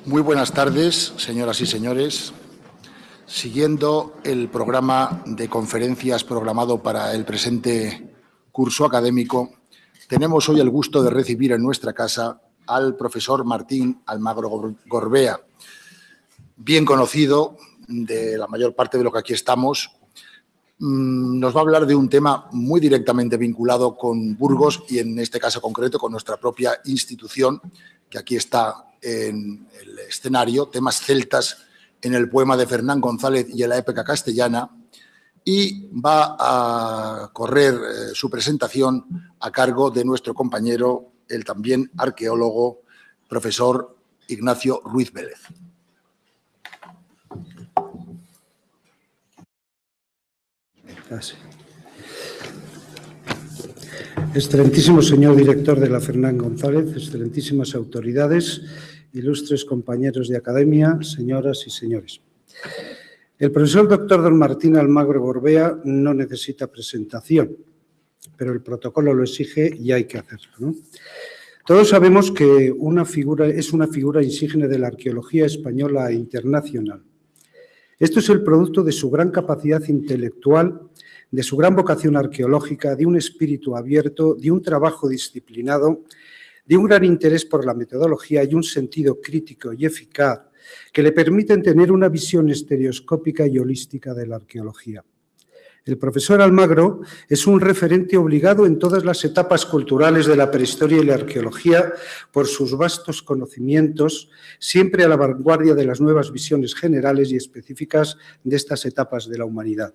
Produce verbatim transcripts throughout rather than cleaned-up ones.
Muy buenas tardes, señoras y señores. Siguiendo el programa de conferencias programado para el presente curso académico, tenemos hoy el gusto de recibir en nuestra casa al profesor Martín Almagro Gorbea, bien conocido de la mayor parte de lo que aquí estamos. Nos va a hablar de un tema muy directamente vinculado con Burgos y, en este caso concreto, con nuestra propia institución, que aquí está en el escenario, temas celtas en el poema de Fernán González y en la épica castellana, y va a correr eh, su presentación a cargo de nuestro compañero, el también arqueólogo, profesor Ignacio Ruiz Vélez. Gracias. Excelentísimo señor director de la Fernán González, excelentísimas autoridades, ilustres compañeros de academia, señoras y señores. El profesor doctor don Martín Almagro Gorbea no necesita presentación, pero el protocolo lo exige y hay que hacerlo, ¿no? Todos sabemos que una figura, es una figura insigne de la arqueología española e internacional. Esto es el producto de su gran capacidad intelectual, de su gran vocación arqueológica, de un espíritu abierto, de un trabajo disciplinado, de un gran interés por la metodología y un sentido crítico y eficaz que le permiten tener una visión estereoscópica y holística de la arqueología. El profesor Almagro es un referente obligado en todas las etapas culturales de la prehistoria y la arqueología por sus vastos conocimientos, siempre a la vanguardia de las nuevas visiones generales y específicas de estas etapas de la humanidad.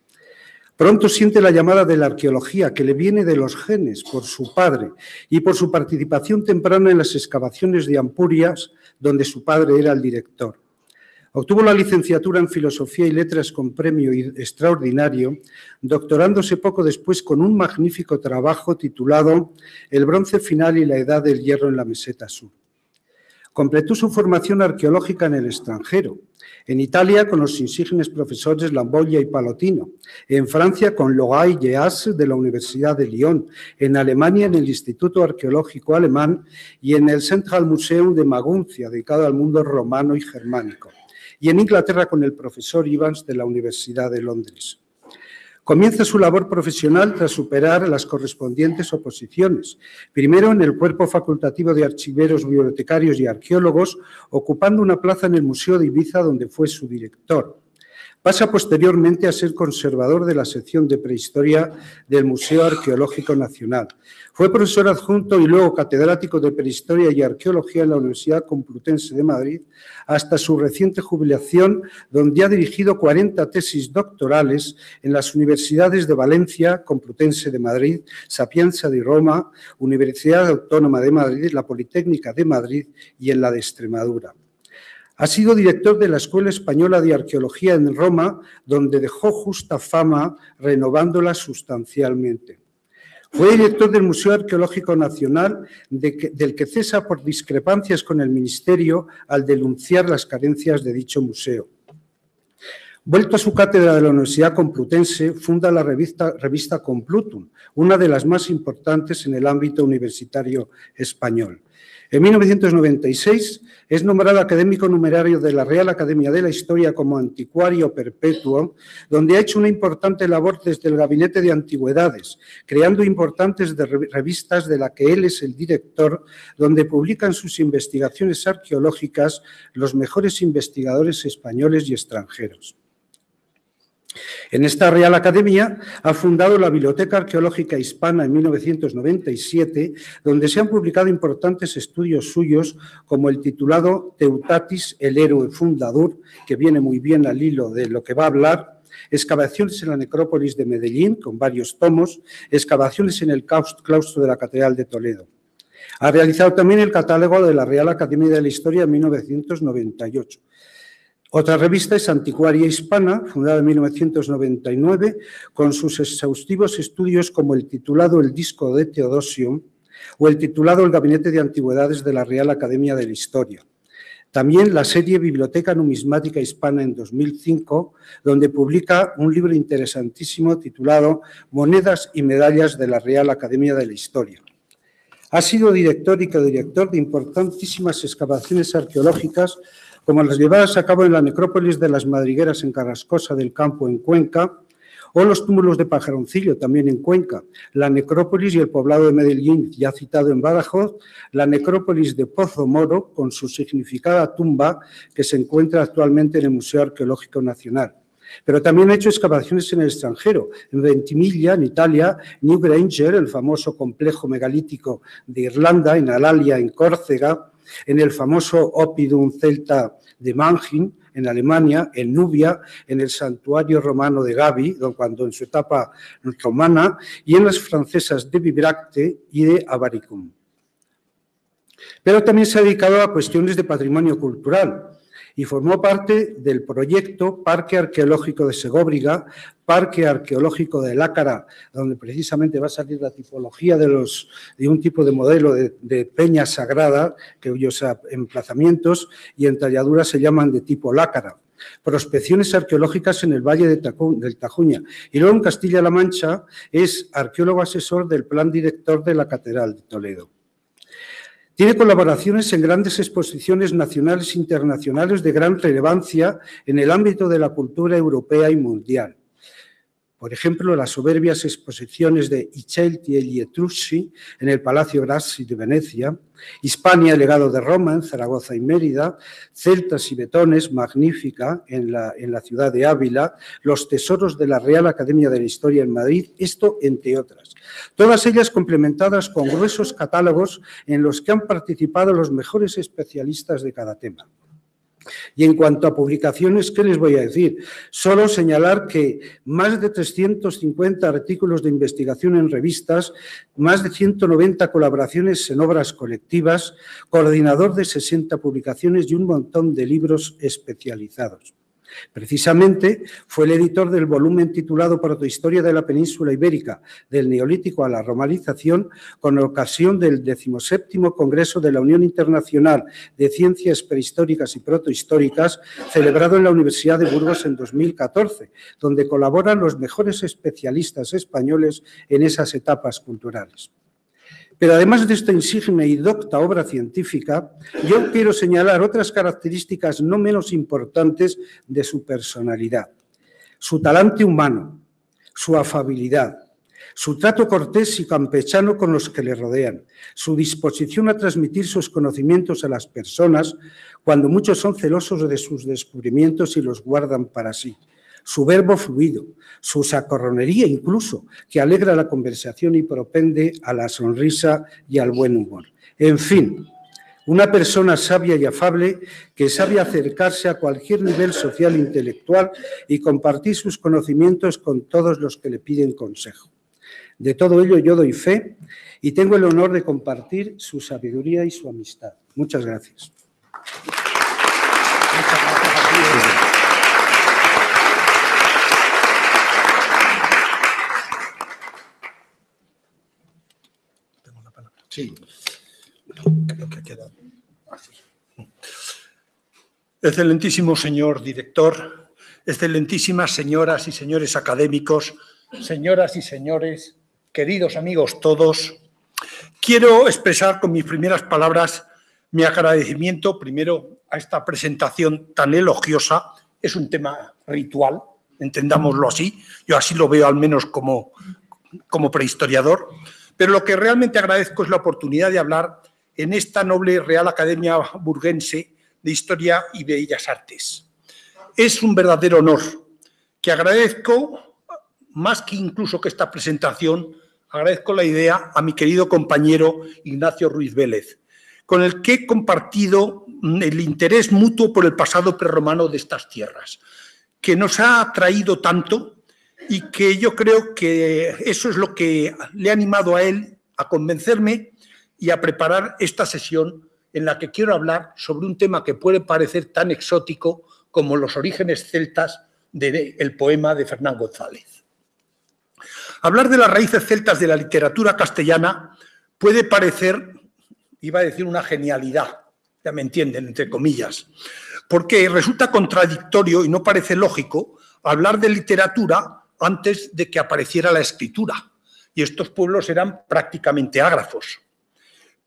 Pronto siente la llamada de la arqueología, que le viene de los genes por su padre y por su participación temprana en las excavaciones de Ampurias, donde su padre era el director. Obtuvo la licenciatura en Filosofía y Letras con premio extraordinario, doctorándose poco después con un magnífico trabajo titulado El bronce final y la edad del hierro en la meseta sur. Completó su formación arqueológica en el extranjero, en Italia con los insignes profesores Lambolla y Palotino, en Francia con Logai y Eas de la Universidad de Lyon, en Alemania en el Instituto Arqueológico Alemán y en el Central Museum de Maguncia, dedicado al mundo romano y germánico, y en Inglaterra con el profesor Evans de la Universidad de Londres. Comienza su labor profesional tras superar las correspondientes oposiciones, primero en el Cuerpo Facultativo de Archiveros, Bibliotecarios y Arqueólogos, ocupando una plaza en el Museo de Ibiza, donde fue su director. Pasa posteriormente a ser conservador de la sección de prehistoria del Museo Arqueológico Nacional. Fue profesor adjunto y luego catedrático de Prehistoria y Arqueología en la Universidad Complutense de Madrid hasta su reciente jubilación, donde ha dirigido cuarenta tesis doctorales en las universidades de Valencia, Complutense de Madrid, Sapienza de Roma, Universidad Autónoma de Madrid, la Politécnica de Madrid y en la de Extremadura. Ha sido director de la Escuela Española de Arqueología en Roma, donde dejó justa fama, renovándola sustancialmente. Fue director del Museo Arqueológico Nacional, de que, del que cesa por discrepancias con el Ministerio al denunciar las carencias de dicho museo. Vuelto a su cátedra de la Universidad Complutense, funda la revista, revista Complutum, una de las más importantes en el ámbito universitario español. En mil novecientos noventa y seis es nombrado académico numerario de la Real Academia de la Historia como anticuario perpetuo, donde ha hecho una importante labor desde el Gabinete de Antigüedades, creando importantes revistas de la que él es el director, donde publican sus investigaciones arqueológicas los mejores investigadores españoles y extranjeros. En esta Real Academia ha fundado la Biblioteca Arqueológica Hispana en mil novecientos noventa y siete, donde se han publicado importantes estudios suyos, como el titulado Teutatis, el héroe fundador, que viene muy bien al hilo de lo que va a hablar, excavaciones en la necrópolis de Medellín, con varios tomos, excavaciones en el claustro de la Catedral de Toledo. Ha realizado también el catálogo de la Real Academia de la Historia en mil novecientos noventa y ocho. Otra revista es Anticuaria Hispana, fundada en mil novecientos noventa y nueve, con sus exhaustivos estudios como el titulado El disco de Teodosio o el titulado El Gabinete de Antigüedades de la Real Academia de la Historia. También la serie Biblioteca Numismática Hispana en dos mil cinco, donde publica un libro interesantísimo titulado Monedas y medallas de la Real Academia de la Historia. Ha sido director y codirector de importantísimas excavaciones arqueológicas, como las llevadas a cabo en la necrópolis de las Madrigueras en Carrascosa del Campo, en Cuenca, o los túmulos de Pajaroncillo, también en Cuenca, la necrópolis y el poblado de Medellín, ya citado en Badajoz, la necrópolis de Pozo Moro, con su significada tumba, que se encuentra actualmente en el Museo Arqueológico Nacional. Pero también ha hecho excavaciones en el extranjero, en Ventimiglia, en Italia, New Granger, el famoso complejo megalítico de Irlanda, en Alalia, en Córcega, en el famoso Oppidum celta de Mannheim, en Alemania, en Nubia, en el santuario romano de Gavi, cuando en su etapa romana, y en las francesas de Bibracte y de Avaricum. Pero también se ha dedicado a cuestiones de patrimonio cultural y formó parte del proyecto Parque Arqueológico de Segóbriga, Parque Arqueológico de Lácara, donde precisamente va a salir la tipología de, los, de un tipo de modelo de, de peña sagrada, cuyos emplazamientos y entalladuras se llaman de tipo Lácara. Prospecciones arqueológicas en el Valle de Tacu, del Tajuña. Y luego en Castilla-La Mancha es arqueólogo asesor del Plan Director de la Catedral de Toledo. Tiene colaboraciones en grandes exposiciones nacionales e internacionales de gran relevancia en el ámbito de la cultura europea y mundial. Por ejemplo, las soberbias exposiciones de I Celti e gli Etrusci en el Palacio Grassi de Venecia, Hispania, el legado de Roma en Zaragoza y Mérida, Celtas y Betones, magnífica en la, en la ciudad de Ávila, los tesoros de la Real Academia de la Historia en Madrid, esto entre otras. Todas ellas complementadas con gruesos catálogos en los que han participado los mejores especialistas de cada tema. Y en cuanto a publicaciones, ¿qué les voy a decir? Solo señalar que más de trescientos cincuenta artículos de investigación en revistas, más de ciento noventa colaboraciones en obras colectivas, coordinador de sesenta publicaciones y un montón de libros especializados. Precisamente fue el editor del volumen titulado Protohistoria de la Península Ibérica, del Neolítico a la Romanización, con ocasión del decimoséptimo Congreso de la Unión Internacional de Ciencias Prehistóricas y Protohistóricas, celebrado en la Universidad de Burgos en dos mil catorce, donde colaboran los mejores especialistas españoles en esas etapas culturales. Pero además de esta insigne y docta obra científica, yo quiero señalar otras características no menos importantes de su personalidad. Su talante humano, su afabilidad, su trato cortés y campechano con los que le rodean, su disposición a transmitir sus conocimientos a las personas cuando muchos son celosos de sus descubrimientos y los guardan para sí. Su verbo fluido, su sacorronería incluso, que alegra la conversación y propende a la sonrisa y al buen humor. En fin, una persona sabia y afable que sabe acercarse a cualquier nivel social e intelectual y compartir sus conocimientos con todos los que le piden consejo. De todo ello yo doy fe y tengo el honor de compartir su sabiduría y su amistad. Muchas gracias. Muchas gracias a ti. Sí. Creo que queda así. Excelentísimo señor director, excelentísimas señoras y señores académicos, señoras y señores, queridos amigos todos, quiero expresar con mis primeras palabras mi agradecimiento primero a esta presentación tan elogiosa. Es un tema ritual, entendámoslo así, yo así lo veo al menos como, como prehistoriador. Pero lo que realmente agradezco es la oportunidad de hablar en esta noble Real Academia Burguense de Historia y Bellas Artes. Es un verdadero honor que agradezco, más que incluso que esta presentación, agradezco la idea a mi querido compañero Ignacio Ruiz Vélez, con el que he compartido el interés mutuo por el pasado prerromano de estas tierras, que nos ha atraído tanto y que yo creo que eso es lo que le ha animado a él a convencerme y a preparar esta sesión en la que quiero hablar sobre un tema que puede parecer tan exótico como los orígenes celtas del poema de Fernán González. Hablar de las raíces celtas de la literatura castellana puede parecer, iba a decir una genialidad, ya me entienden, entre comillas, porque resulta contradictorio y no parece lógico hablar de literatura antes de que apareciera la escritura, y estos pueblos eran prácticamente ágrafos.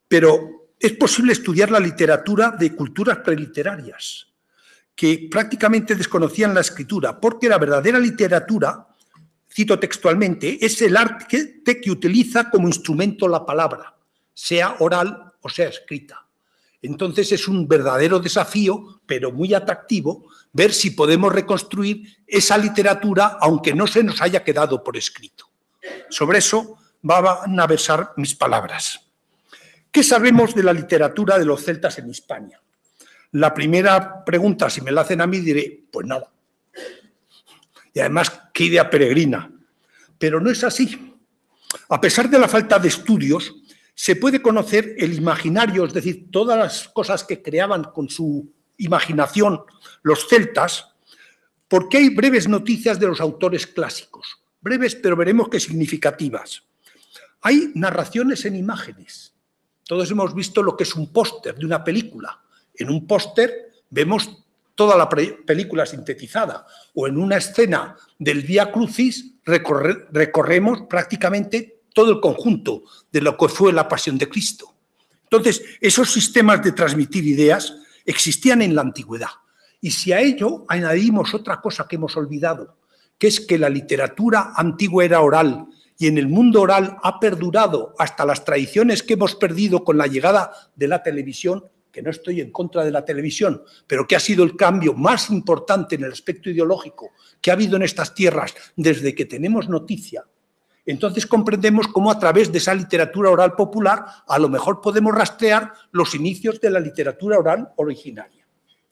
pero es posible estudiar la literatura de culturas preliterarias, que prácticamente desconocían la escritura, porque la verdadera literatura, cito textualmente, es el arte que utiliza como instrumento la palabra, sea oral o sea escrita. Entonces es un verdadero desafío, pero muy atractivo, ver si podemos reconstruir esa literatura, aunque no se nos haya quedado por escrito. Sobre eso van a versar mis palabras. ¿Qué sabemos de la literatura de los celtas en Hispania? La primera pregunta, si me la hacen a mí, diré, pues nada. Y además, qué idea peregrina. Pero no es así. A pesar de la falta de estudios, se puede conocer el imaginario, es decir, todas las cosas que creaban con su imaginación los celtas, porque hay breves noticias de los autores clásicos. Breves, pero veremos que significativas. Hay narraciones en imágenes. Todos hemos visto lo que es un póster de una película. En un póster vemos toda la película sintetizada, o en una escena del Vía Crucis recorre, recorremos prácticamente todo el conjunto de lo que fue la Pasión de Cristo. Entonces, esos sistemas de transmitir ideas existían en la antigüedad. Y si a ello añadimos otra cosa que hemos olvidado, que es que la literatura antigua era oral y en el mundo oral ha perdurado hasta las tradiciones que hemos perdido con la llegada de la televisión, que no estoy en contra de la televisión, pero que ha sido el cambio más importante en el aspecto ideológico que ha habido en estas tierras desde que tenemos noticia. Entonces comprendemos cómo a través de esa literatura oral popular a lo mejor podemos rastrear los inicios de la literatura oral originaria.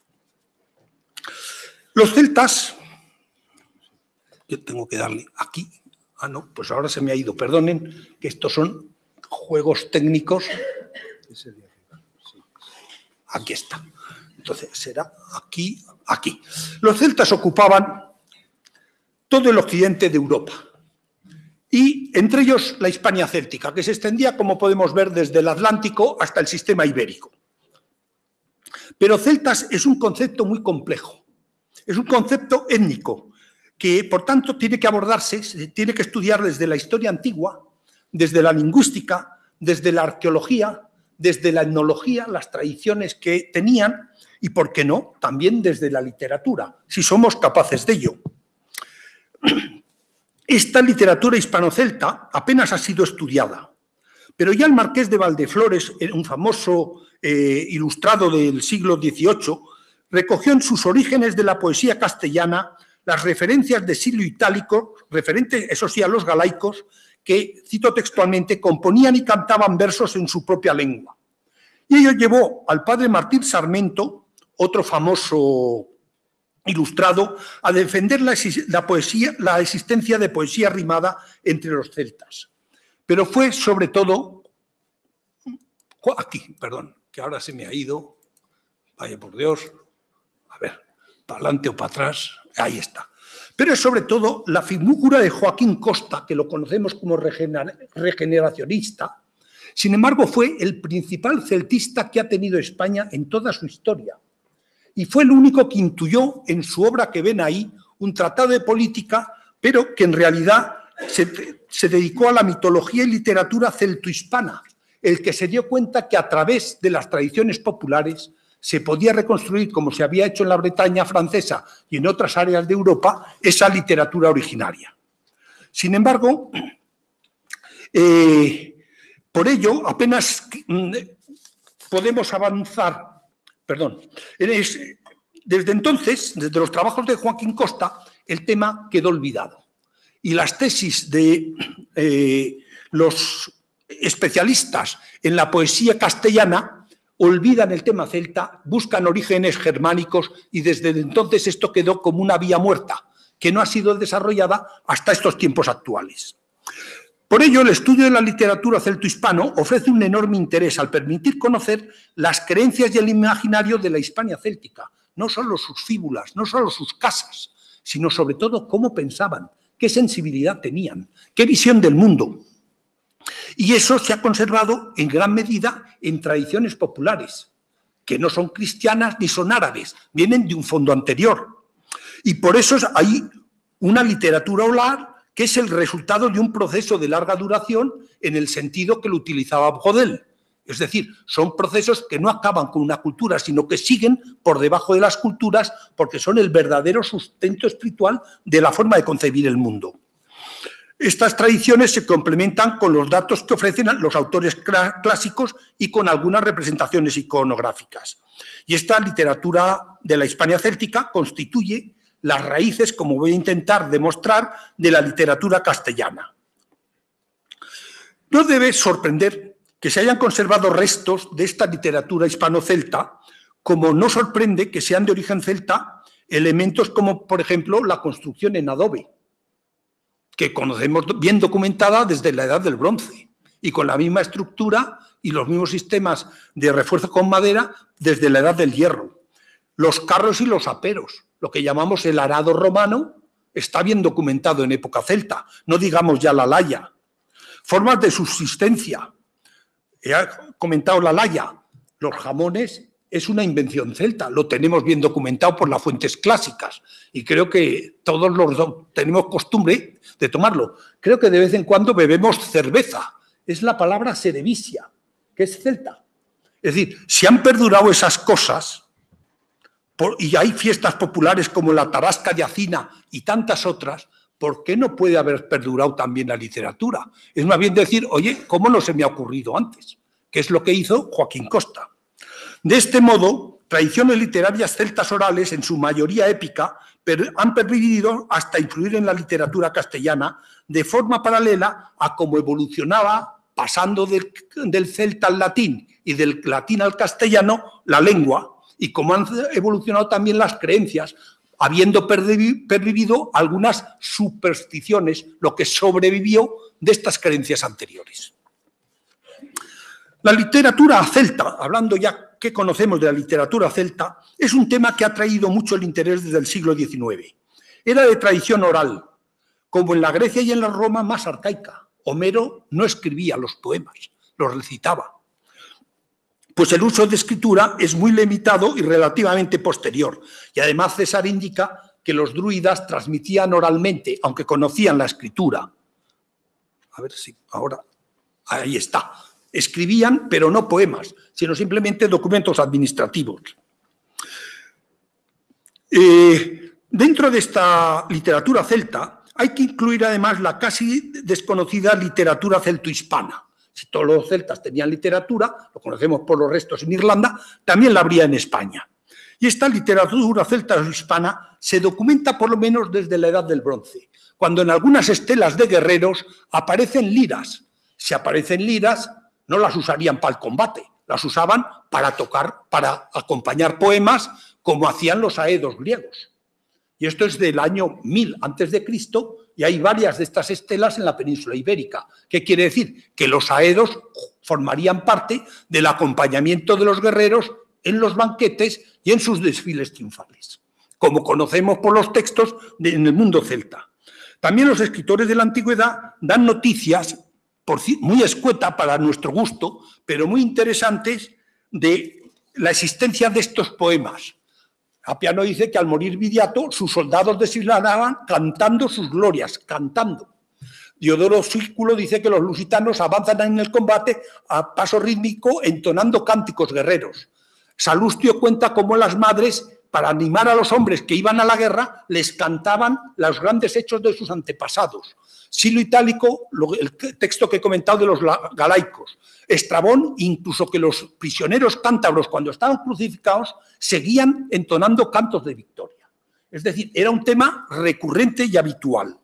Los celtas, yo tengo que darle aquí, ah no, pues ahora se me ha ido, perdonen, que estos son juegos técnicos. Aquí está. Entonces será aquí, aquí. Los celtas ocupaban todo el occidente de Europa. Y entre ellos la Hispania céltica, que se extendía, como podemos ver, desde el Atlántico hasta el sistema ibérico. Pero celtas es un concepto muy complejo, es un concepto étnico, que por tanto tiene que abordarse, se tiene que estudiar desde la historia antigua, desde la lingüística, desde la arqueología, desde la etnología, las tradiciones que tenían, y por qué no, también desde la literatura, si somos capaces de ello. Esta literatura hispano-celta apenas ha sido estudiada, pero ya el marqués de Valdeflores, un famoso eh, ilustrado del siglo dieciocho, recogió en sus orígenes de la poesía castellana las referencias de Silio Itálico, referentes, eso sí, a los galaicos, que, cito textualmente, componían y cantaban versos en su propia lengua. Y ello llevó al padre Martín Sarmento, otro famoso ilustrado, a defender la, la, poesía, la existencia de poesía rimada entre los celtas. Pero fue sobre todo, aquí, perdón, que ahora se me ha ido, vaya por Dios, a ver, para adelante o para atrás, ahí está. Pero es sobre todo la figura de Joaquín Costa, que lo conocemos como regeneracionista. Sin embargo, fue el principal celtista que ha tenido España en toda su historia. Y fue el único que intuyó en su obra que ven ahí un tratado de política, pero que en realidad se, se dedicó a la mitología y literatura celtohispana, el que se dio cuenta que a través de las tradiciones populares se podía reconstruir, como se había hecho en la Bretaña francesa y en otras áreas de Europa, esa literatura originaria. Sin embargo, eh, por ello apenas podemos avanzar. Perdón. Desde entonces, desde los trabajos de Joaquín Costa, el tema quedó olvidado. Y las tesis de eh, los especialistas en la poesía castellana olvidan el tema celta, buscan orígenes germánicos y desde entonces esto quedó como una vía muerta, que no ha sido desarrollada hasta estos tiempos actuales. Por ello, el estudio de la literatura celto-hispano ofrece un enorme interés al permitir conocer las creencias y el imaginario de la Hispania céltica, no solo sus fíbulas, no solo sus casas, sino sobre todo cómo pensaban, qué sensibilidad tenían, qué visión del mundo. Y eso se ha conservado en gran medida en tradiciones populares, que no son cristianas ni son árabes, vienen de un fondo anterior. Y por eso hay una literatura oral que es el resultado de un proceso de larga duración en el sentido que lo utilizaba Brodel. Es decir, son procesos que no acaban con una cultura, sino que siguen por debajo de las culturas porque son el verdadero sustento espiritual de la forma de concebir el mundo. Estas tradiciones se complementan con los datos que ofrecen los autores clásicos y con algunas representaciones iconográficas. Y esta literatura de la Hispania céltica constituye las raíces, como voy a intentar demostrar, de la literatura castellana. No debe sorprender que se hayan conservado restos de esta literatura hispano-celta, como no sorprende que sean de origen celta elementos como, por ejemplo, la construcción en adobe, que conocemos bien documentada desde la Edad del Bronce, y con la misma estructura y los mismos sistemas de refuerzo con madera desde la Edad del Hierro. Los carros y los aperos, lo que llamamos el arado romano, está bien documentado en época celta, no digamos ya la laya. Formas de subsistencia. He comentado la laya. Los jamones es una invención celta, lo tenemos bien documentado por las fuentes clásicas y creo que todos los tenemos costumbre de tomarlo. Creo que de vez en cuando bebemos cerveza. Es la palabra cerevisia, que es celta. Es decir, si han perdurado esas cosas, por, y hay fiestas populares como la Tarasca de Acina y tantas otras, ¿por qué no puede haber perdurado también la literatura? Es más bien decir, oye, ¿cómo no se me ha ocurrido antes? Que es lo que hizo Joaquín Costa. De este modo, tradiciones literarias celtas orales, en su mayoría épica, han pervivido hasta influir en la literatura castellana de forma paralela a cómo evolucionaba, pasando del, del celta al latín y del latín al castellano, la lengua, y cómo han evolucionado también las creencias, habiendo pervivido algunas supersticiones, lo que sobrevivió de estas creencias anteriores. La literatura celta, hablando ya que conocemos de la literatura celta, es un tema que ha traído mucho el interés desde el siglo diecinueve. Era de tradición oral, como en la Grecia y en la Roma más arcaica. Homero no escribía los poemas, los recitaba. Pues el uso de escritura es muy limitado y relativamente posterior. Y además César indica que los druidas transmitían oralmente, aunque conocían la escritura. A ver si ahora... Ahí está. Escribían, pero no poemas, sino simplemente documentos administrativos. Eh, dentro de esta literatura celta hay que incluir además la casi desconocida literatura celto-hispana. Si todos los celtas tenían literatura, lo conocemos por los restos en Irlanda, también la habría en España. Y esta literatura celta-hispana se documenta por lo menos desde la Edad del Bronce, cuando en algunas estelas de guerreros aparecen liras. Si aparecen liras, no las usarían para el combate, las usaban para tocar, para acompañar poemas, como hacían los aedos griegos. Y esto es del año mil antes de Cristo, y hay varias de estas estelas en la península ibérica. ¿Qué quiere decir? Que los aedos formarían parte del acompañamiento de los guerreros en los banquetes y en sus desfiles triunfales, como conocemos por los textos de, en el mundo celta. También los escritores de la antigüedad dan noticias, por, muy escueta para nuestro gusto, pero muy interesantes, de la existencia de estos poemas. Apiano dice que al morir Viriato, sus soldados desfilaban cantando sus glorias, cantando. Diodoro Sículo dice que los lusitanos avanzan en el combate a paso rítmico entonando cánticos guerreros. Salustio cuenta cómo las madres, para animar a los hombres que iban a la guerra, les cantaban los grandes hechos de sus antepasados. Silo Itálico, el texto que he comentado de los galaicos. Estrabón, incluso que los prisioneros cántabros, cuando estaban crucificados, seguían entonando cantos de victoria. Es decir, era un tema recurrente y habitual.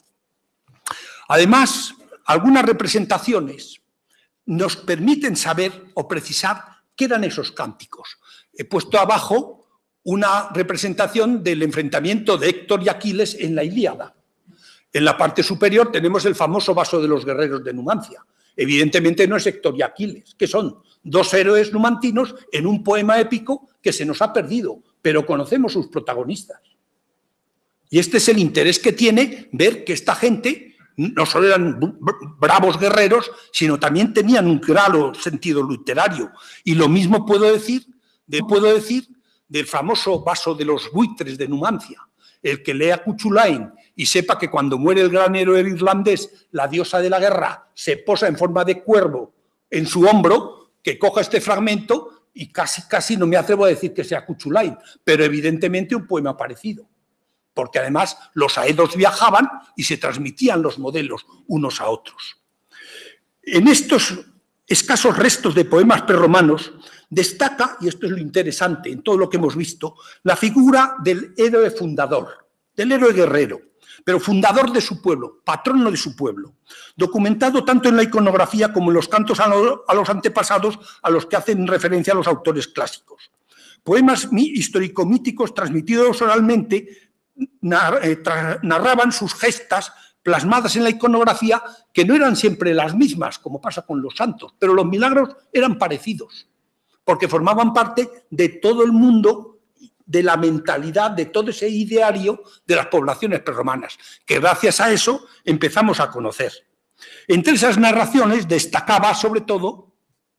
Además, algunas representaciones nos permiten saber o precisar qué eran esos cánticos. He puesto abajo una representación del enfrentamiento de Héctor y Aquiles en la Ilíada. En la parte superior tenemos el famoso vaso de los guerreros de Numancia. Evidentemente no es Héctor y Aquiles, que son dos héroes numantinos en un poema épico que se nos ha perdido, pero conocemos sus protagonistas. Y este es el interés que tiene ver que esta gente no solo eran bravos guerreros, sino también tenían un claro sentido literario. Y lo mismo puedo decir, de, puedo decir del famoso vaso de los buitres de Numancia. El que lea Cuchulain y sepa que cuando muere el gran héroe irlandés, la diosa de la guerra se posa en forma de cuervo en su hombro, que coja este fragmento y casi, casi no me atrevo a decir que sea Cuchulain, pero evidentemente un poema parecido, porque además los aedos viajaban y se transmitían los modelos unos a otros. En estos escasos restos de poemas prerromanos destaca, y esto es lo interesante en todo lo que hemos visto, la figura del héroe fundador, del héroe guerrero, pero fundador de su pueblo, patrono de su pueblo, documentado tanto en la iconografía como en los cantos a, lo, a los antepasados a los que hacen referencia a los autores clásicos. Poemas histórico-míticos transmitidos oralmente nar, eh, tra, narraban sus gestas plasmadas en la iconografía, que no eran siempre las mismas, como pasa con los santos, pero los milagros eran parecidos, porque formaban parte de todo el mundo, de la mentalidad, de todo ese ideario de las poblaciones prerromanas, que gracias a eso empezamos a conocer. Entre esas narraciones destacaba sobre todo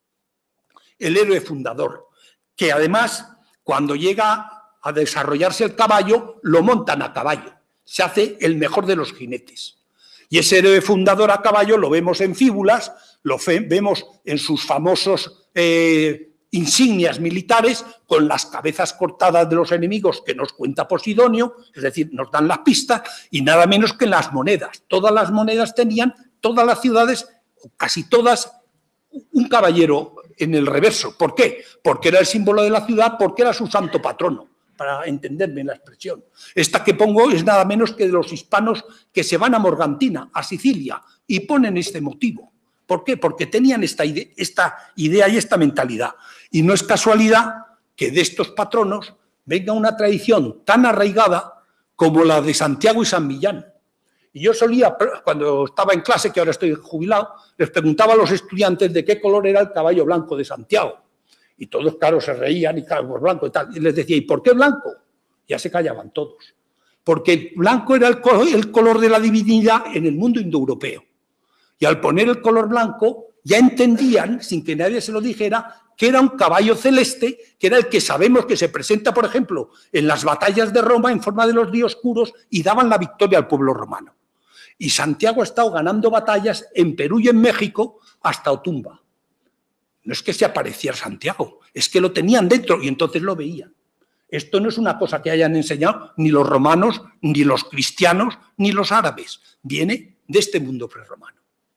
el héroe fundador, que además, cuando llega a desarrollarse el caballo, lo montan a caballo, se hace el mejor de los jinetes. Y ese héroe fundador a caballo lo vemos en fíbulas, lo fe, vemos en sus famosos eh, insignias militares, con las cabezas cortadas de los enemigos que nos cuenta Posidonio, es decir, nos dan las pistas, y nada menos que en las monedas. Todas las monedas tenían, todas las ciudades, casi todas, un caballero en el reverso. ¿Por qué? Porque era el símbolo de la ciudad, porque era su santo patrono, para entenderme la expresión. Esta que pongo es nada menos que de los hispanos que se van a Morgantina, a Sicilia, y ponen este motivo. ¿Por qué? Porque tenían esta idea, esta idea y esta mentalidad. Y no es casualidad que de estos patronos venga una tradición tan arraigada como la de Santiago y San Millán. Y yo solía, cuando estaba en clase, que ahora estoy jubilado, les preguntaba a los estudiantes de qué color era el caballo blanco de Santiago. Y todos, claro, se reían y claro, pues blanco y tal. Y les decía, ¿y por qué blanco? Ya se callaban todos. Porque blanco era el color, el color de la divinidad en el mundo indoeuropeo. Y al poner el color blanco, ya entendían, sin que nadie se lo dijera, que era un caballo celeste, que era el que sabemos que se presenta, por ejemplo, en las batallas de Roma en forma de los dioscuros y daban la victoria al pueblo romano. Y Santiago ha estado ganando batallas en Perú y en México hasta Otumba. No es que se apareciera Santiago, es que lo tenían dentro y entonces lo veían. Esto no es una cosa que hayan enseñado ni los romanos, ni los cristianos, ni los árabes. Viene de este mundo prerromano.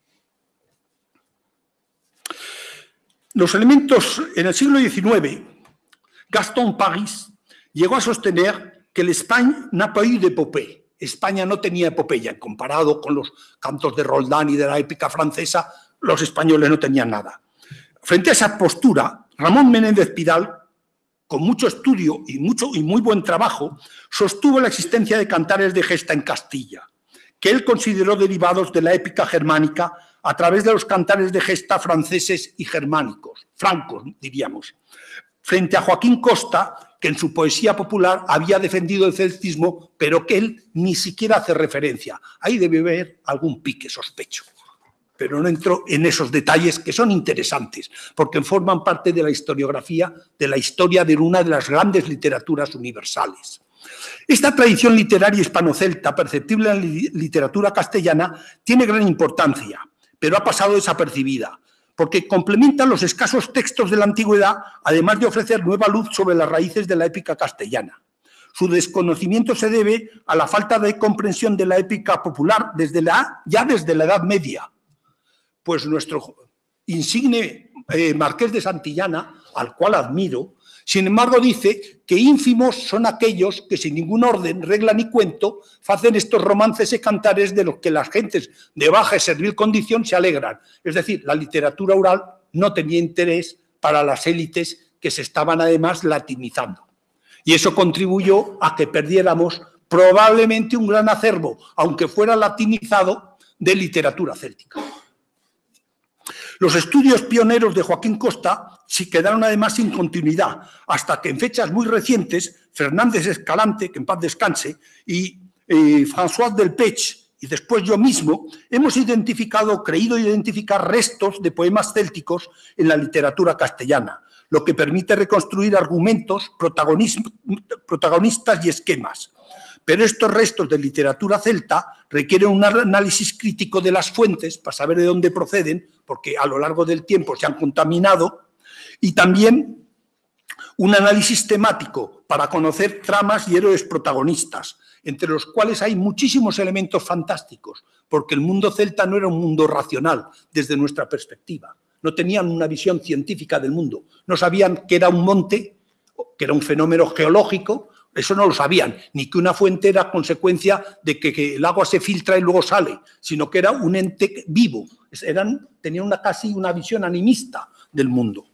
Los elementos en el siglo diecinueve, Gaston Paris llegó a sostener que el Espagne n'a pas eu d'épopée. España no tenía epopeya, comparado con los cantos de Roldán y de la épica francesa, los españoles no tenían nada. Frente a esa postura, Ramón Menéndez Pidal, con mucho estudio y, mucho, y muy buen trabajo, sostuvo la existencia de cantares de gesta en Castilla, que él consideró derivados de la épica germánica a través de los cantares de gesta franceses y germánicos, francos, diríamos, frente a Joaquín Costa, que en su poesía popular había defendido el celtismo, pero que él ni siquiera hace referencia. Ahí debe haber algún pique, sospecho. Pero no entro en esos detalles que son interesantes, porque forman parte de la historiografía, de la historia de una de las grandes literaturas universales. Esta tradición literaria hispano-celta, perceptible en la literatura castellana, tiene gran importancia, pero ha pasado desapercibida, porque complementa los escasos textos de la antigüedad, además de ofrecer nueva luz sobre las raíces de la épica castellana. Su desconocimiento se debe a la falta de comprensión de la épica popular desde la, ya desde la Edad Media. Pues nuestro insigne eh, Marqués de Santillana, al cual admiro, sin embargo dice que ínfimos son aquellos que sin ningún orden, regla ni cuento, hacen estos romances y cantares de los que las gentes de baja y servil condición se alegran. Es decir, la literatura oral no tenía interés para las élites que se estaban además latinizando. Y eso contribuyó a que perdiéramos probablemente un gran acervo, aunque fuera latinizado, de literatura céltica. Los estudios pioneros de Joaquín Costa sí quedaron además sin continuidad, hasta que en fechas muy recientes, Fernández Escalante, que en paz descanse, y eh, François Delpech, y después yo mismo, hemos identificado, creído identificar restos de poemas célticos en la literatura castellana, lo que permite reconstruir argumentos, protagonistas y esquemas. Pero estos restos de literatura celta requieren un análisis crítico de las fuentes para saber de dónde proceden, porque a lo largo del tiempo se han contaminado, y también un análisis temático para conocer tramas y héroes protagonistas, entre los cuales hay muchísimos elementos fantásticos, porque el mundo celta no era un mundo racional desde nuestra perspectiva. No tenían una visión científica del mundo. No sabían que era un monte, que era un fenómeno geológico, eso no lo sabían, ni que una fuente era consecuencia de que, que el agua se filtra y luego sale, sino que era un ente vivo. Eran, tenían una, casi una visión animista del mundo.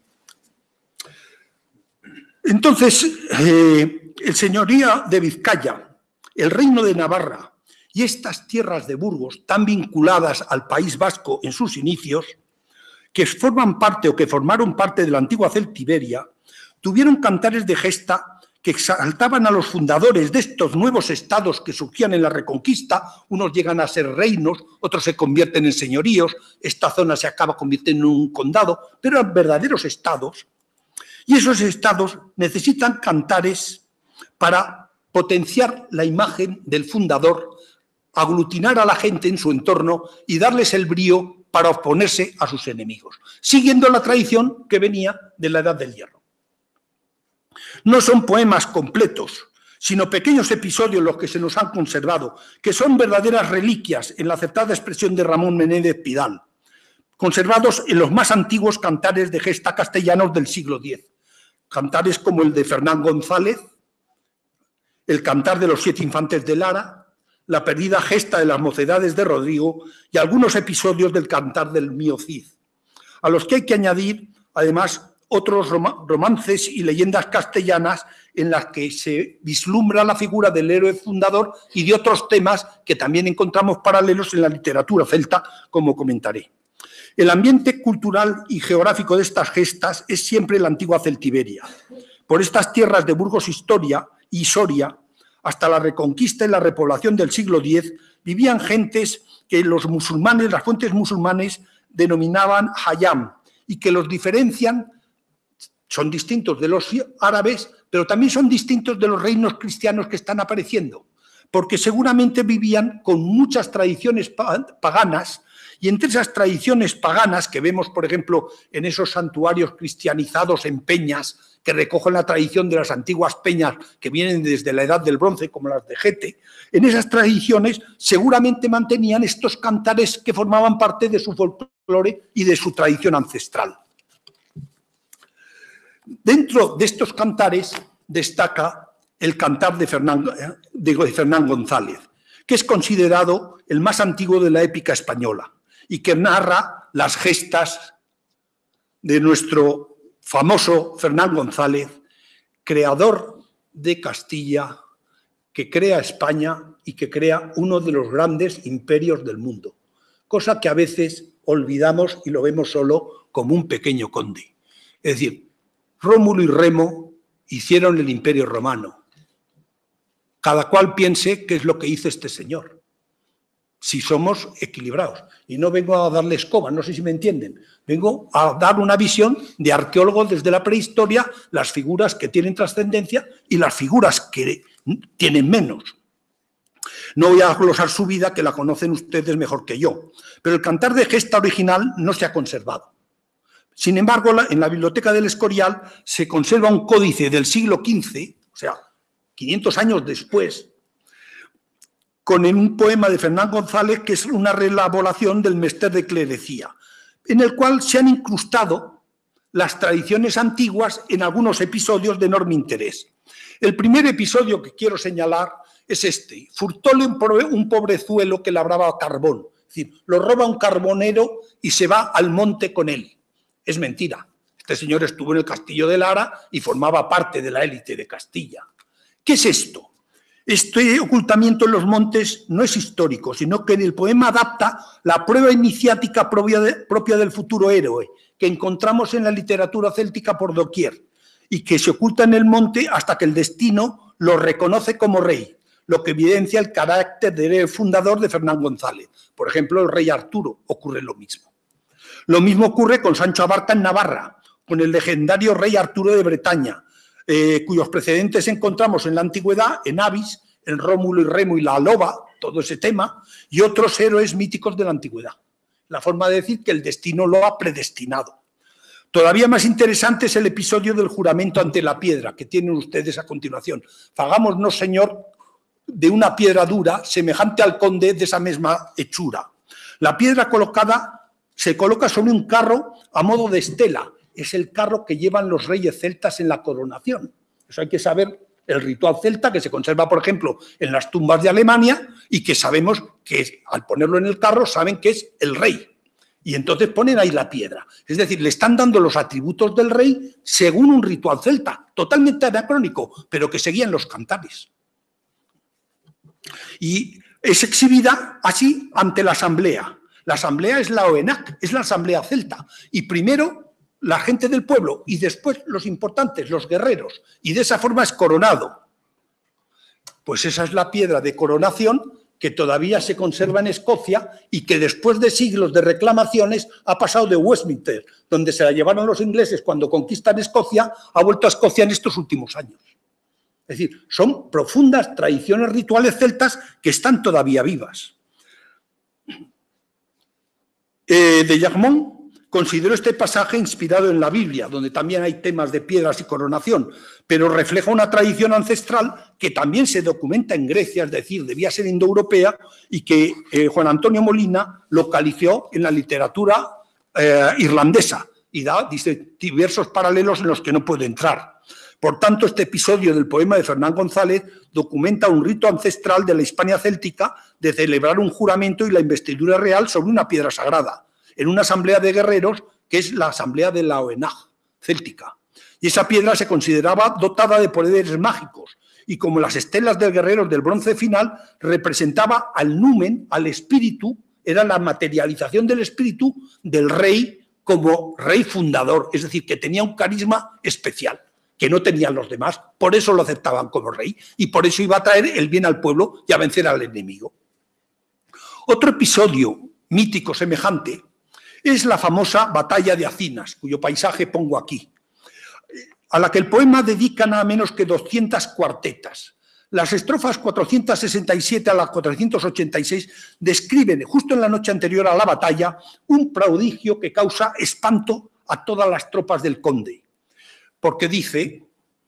Entonces, eh, el señorío de Vizcaya, el reino de Navarra y estas tierras de Burgos, tan vinculadas al País Vasco en sus inicios, que forman parte o que formaron parte de la antigua Celtiberia, tuvieron cantares de gesta que exaltaban a los fundadores de estos nuevos estados que surgían en la Reconquista. Unos llegan a ser reinos, otros se convierten en señoríos, esta zona se acaba convirtiendo en un condado, pero eran verdaderos estados. Y esos estados necesitan cantares para potenciar la imagen del fundador, aglutinar a la gente en su entorno y darles el brío para oponerse a sus enemigos, siguiendo la tradición que venía de la Edad del Hierro. No son poemas completos, sino pequeños episodios los que se nos han conservado, que son verdaderas reliquias en la acertada expresión de Ramón Menéndez Pidal, conservados en los más antiguos cantares de gesta castellanos del siglo diez. Cantares como el de Fernán González, el cantar de los siete infantes de Lara, la perdida gesta de las mocedades de Rodrigo y algunos episodios del cantar del mío Cid, a los que hay que añadir, además, otros romances y leyendas castellanas en las que se vislumbra la figura del héroe fundador y de otros temas que también encontramos paralelos en la literatura celta, como comentaré. El ambiente cultural y geográfico de estas gestas es siempre la antigua Celtiberia. Por estas tierras de Burgos Historia y Soria, hasta la Reconquista y la repoblación del siglo diez, vivían gentes que los musulmanes, las fuentes musulmanes, denominaban hayam, y que los diferencian. Son distintos de los árabes, pero también son distintos de los reinos cristianos que están apareciendo, porque seguramente vivían con muchas tradiciones paganas, y entre esas tradiciones paganas que vemos, por ejemplo, en esos santuarios cristianizados en peñas, que recogen la tradición de las antiguas peñas que vienen desde la Edad del Bronce, como las de Gete, en esas tradiciones seguramente mantenían estos cantares que formaban parte de su folclore y de su tradición ancestral. Dentro de estos cantares destaca el cantar de Fernán, de Fernán González, que es considerado el más antiguo de la épica española y que narra las gestas de nuestro famoso Fernán González, creador de Castilla, que crea España y que crea uno de los grandes imperios del mundo, cosa que a veces olvidamos y lo vemos solo como un pequeño conde. Es decir, Rómulo y Remo hicieron el Imperio Romano. Cada cual piense qué es lo que hizo este señor, si somos equilibrados. Y no vengo a darle escoba, no sé si me entienden. Vengo a dar una visión de arqueólogo desde la prehistoria, las figuras que tienen trascendencia y las figuras que tienen menos. No voy a glosar su vida, que la conocen ustedes mejor que yo, pero el cantar de gesta original no se ha conservado. Sin embargo, en la Biblioteca del Escorial se conserva un códice del siglo quince, o sea, quinientos años después, con un poema de Fernán González que es una reelaboración del Mester de Clerecía, en el cual se han incrustado las tradiciones antiguas en algunos episodios de enorme interés. El primer episodio que quiero señalar es este. Furtóle un pobrezuelo que labraba carbón. Es decir, lo roba un carbonero y se va al monte con él. Es mentira. Este señor estuvo en el castillo de Lara y formaba parte de la élite de Castilla. ¿Qué es esto? Este ocultamiento en los montes no es histórico, sino que en el poema adapta la prueba iniciática propia, de, propia del futuro héroe, que encontramos en la literatura céltica por doquier, y que se oculta en el monte hasta que el destino lo reconoce como rey, lo que evidencia el carácter del fundador de Fernán González. Por ejemplo, el rey Arturo ocurre lo mismo. Lo mismo ocurre con Sancho Abarca en Navarra, con el legendario rey Arturo de Bretaña, eh, cuyos precedentes encontramos en la antigüedad, en Avis, en Rómulo y Remo y la Loba, todo ese tema, y otros héroes míticos de la antigüedad. La forma de decir que el destino lo ha predestinado. Todavía más interesante es el episodio del juramento ante la piedra, que tienen ustedes a continuación. Fagámonos, Señor, de una piedra dura, semejante al conde de esa misma hechura. La piedra colocada se coloca sobre un carro a modo de estela. Es el carro que llevan los reyes celtas en la coronación. Eso hay que saber el ritual celta que se conserva, por ejemplo, en las tumbas de Alemania y que sabemos que al ponerlo en el carro saben que es el rey. Y entonces ponen ahí la piedra. Es decir, le están dando los atributos del rey según un ritual celta, totalmente anacrónico, pero que seguían los cantares. Y es exhibida así ante la asamblea. La asamblea es la OENAC, es la asamblea celta. Y primero la gente del pueblo y después los importantes, los guerreros. Y de esa forma es coronado. Pues esa es la piedra de coronación que todavía se conserva en Escocia y que después de siglos de reclamaciones ha pasado de Westminster, donde se la llevaron los ingleses cuando conquistan Escocia, ha vuelto a Escocia en estos últimos años. Es decir, son profundas tradiciones rituales celtas que están todavía vivas. Eh, de Yarmont consideró este pasaje inspirado en la Biblia, donde también hay temas de piedras y coronación, pero refleja una tradición ancestral que también se documenta en Grecia, es decir, debía ser indoeuropea, y que eh, Juan Antonio Molina localizó en la literatura eh, irlandesa y da dice, diversos paralelos en los que no puede entrar. Por tanto, este episodio del poema de Fernán González documenta un rito ancestral de la Hispania céltica de celebrar un juramento y la investidura real sobre una piedra sagrada, en una asamblea de guerreros que es la asamblea de la OENAG céltica. Y esa piedra se consideraba dotada de poderes mágicos y como las estelas del guerrero del bronce final representaba al numen, al espíritu, era la materialización del espíritu del rey como rey fundador, es decir, que tenía un carisma especial que no tenían los demás, por eso lo aceptaban como rey y por eso iba a traer el bien al pueblo y a vencer al enemigo. Otro episodio mítico semejante es la famosa batalla de Acinas, cuyo paisaje pongo aquí, a la que el poema dedica nada menos que doscientas cuartetas. Las estrofas cuatrocientos sesenta y siete a la cuatrocientos ochenta y seis describen, justo en la noche anterior a la batalla, un prodigio que causa espanto a todas las tropas del conde. Porque dice,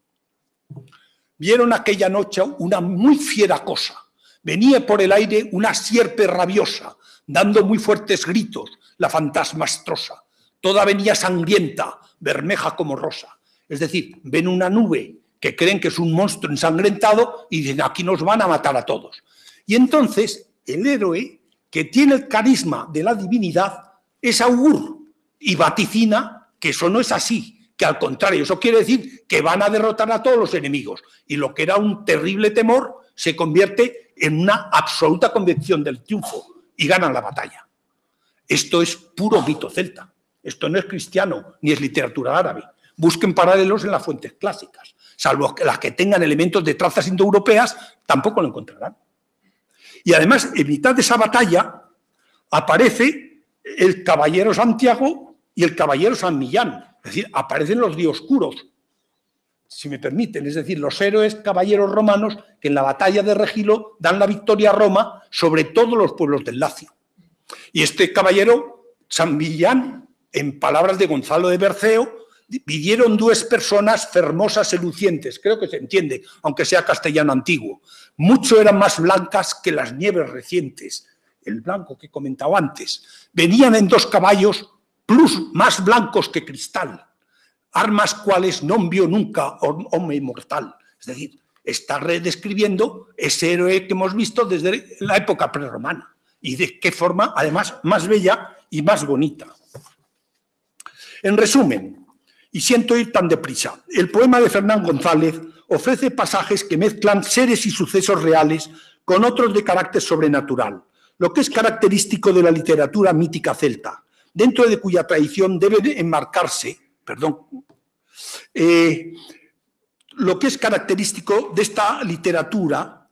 vieron aquella noche una muy fiera cosa, venía por el aire una sierpe rabiosa, dando muy fuertes gritos, la fantasmastrosa, toda venía sangrienta, bermeja como rosa. Es decir, ven una nube que creen que es un monstruo ensangrentado y dicen, aquí nos van a matar a todos. Y entonces el héroe, que tiene el carisma de la divinidad, es augur y vaticina que eso no es así, que al contrario, eso quiere decir que van a derrotar a todos los enemigos y lo que era un terrible temor se convierte en una absoluta convicción del triunfo y ganan la batalla. Esto es puro mito celta, esto no es cristiano ni es literatura árabe. Busquen paralelos en las fuentes clásicas, salvo que las que tengan elementos de trazas indoeuropeas, tampoco lo encontrarán. Y además, en mitad de esa batalla aparece el caballero Santiago y el caballero San Millán. Es decir, aparecen los dioscuros, si me permiten, es decir, los héroes caballeros romanos que en la batalla de Regilo dan la victoria a Roma sobre todos los pueblos del Lacio. Y este caballero, San Millán, en palabras de Gonzalo de Berceo, pidieron dos personas fermosas y lucientes, creo que se entiende, aunque sea castellano antiguo. Mucho eran más blancas que las nieves recientes, el blanco que he comentado antes. Venían en dos caballos, plus más blancos que cristal, armas cuales no vio nunca hombre mortal. Es decir, está redescribiendo ese héroe que hemos visto desde la época prerromana y de qué forma, además, más bella y más bonita. En resumen, y siento ir tan deprisa, el poema de Fernán González ofrece pasajes que mezclan seres y sucesos reales con otros de carácter sobrenatural, lo que es característico de la literatura mítica celta, dentro de cuya tradición debe enmarcarse, perdón, eh, lo que es característico de esta literatura,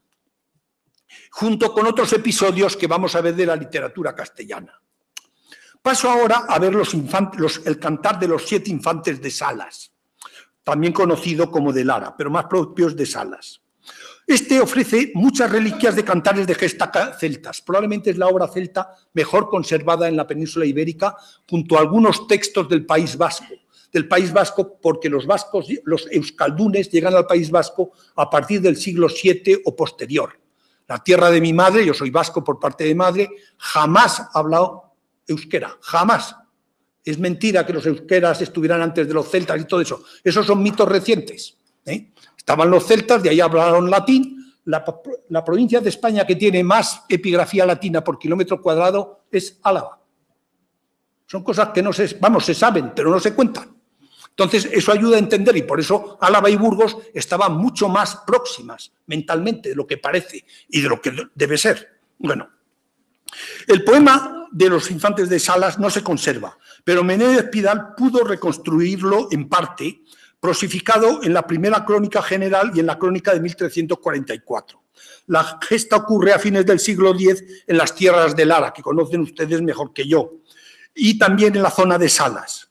junto con otros episodios que vamos a ver de la literatura castellana. Paso ahora a ver los infantes, los, el cantar de los siete infantes de Salas, también conocido como de Lara, pero más propios de Salas. Este ofrece muchas reliquias de cantares de gesta celtas. Probablemente es la obra celta mejor conservada en la península ibérica, junto a algunos textos del País Vasco, del País Vasco, porque los vascos, los euskaldunes llegan al País Vasco a partir del siglo siete o posterior. La tierra de mi madre, yo soy vasco por parte de madre, jamás ha hablado euskera, jamás. Es mentira que los euskeras estuvieran antes de los celtas y todo eso. Esos son mitos recientes, ¿eh? Estaban los celtas, de ahí hablaron latín. La, la provincia de España que tiene más epigrafía latina por kilómetro cuadrado es Álava. Son cosas que no se, vamos, se saben, pero no se cuentan. Entonces, eso ayuda a entender y por eso Álava y Burgos estaban mucho más próximas mentalmente de lo que parece y de lo que debe ser. Bueno, el poema de los infantes de Salas no se conserva, pero Menéndez Pidal pudo reconstruirlo en parte, prosificado en la primera crónica general y en la crónica de mil trescientos cuarenta y cuatro. La gesta ocurre a fines del siglo diez en las tierras de Lara, que conocen ustedes mejor que yo, y también en la zona de Salas.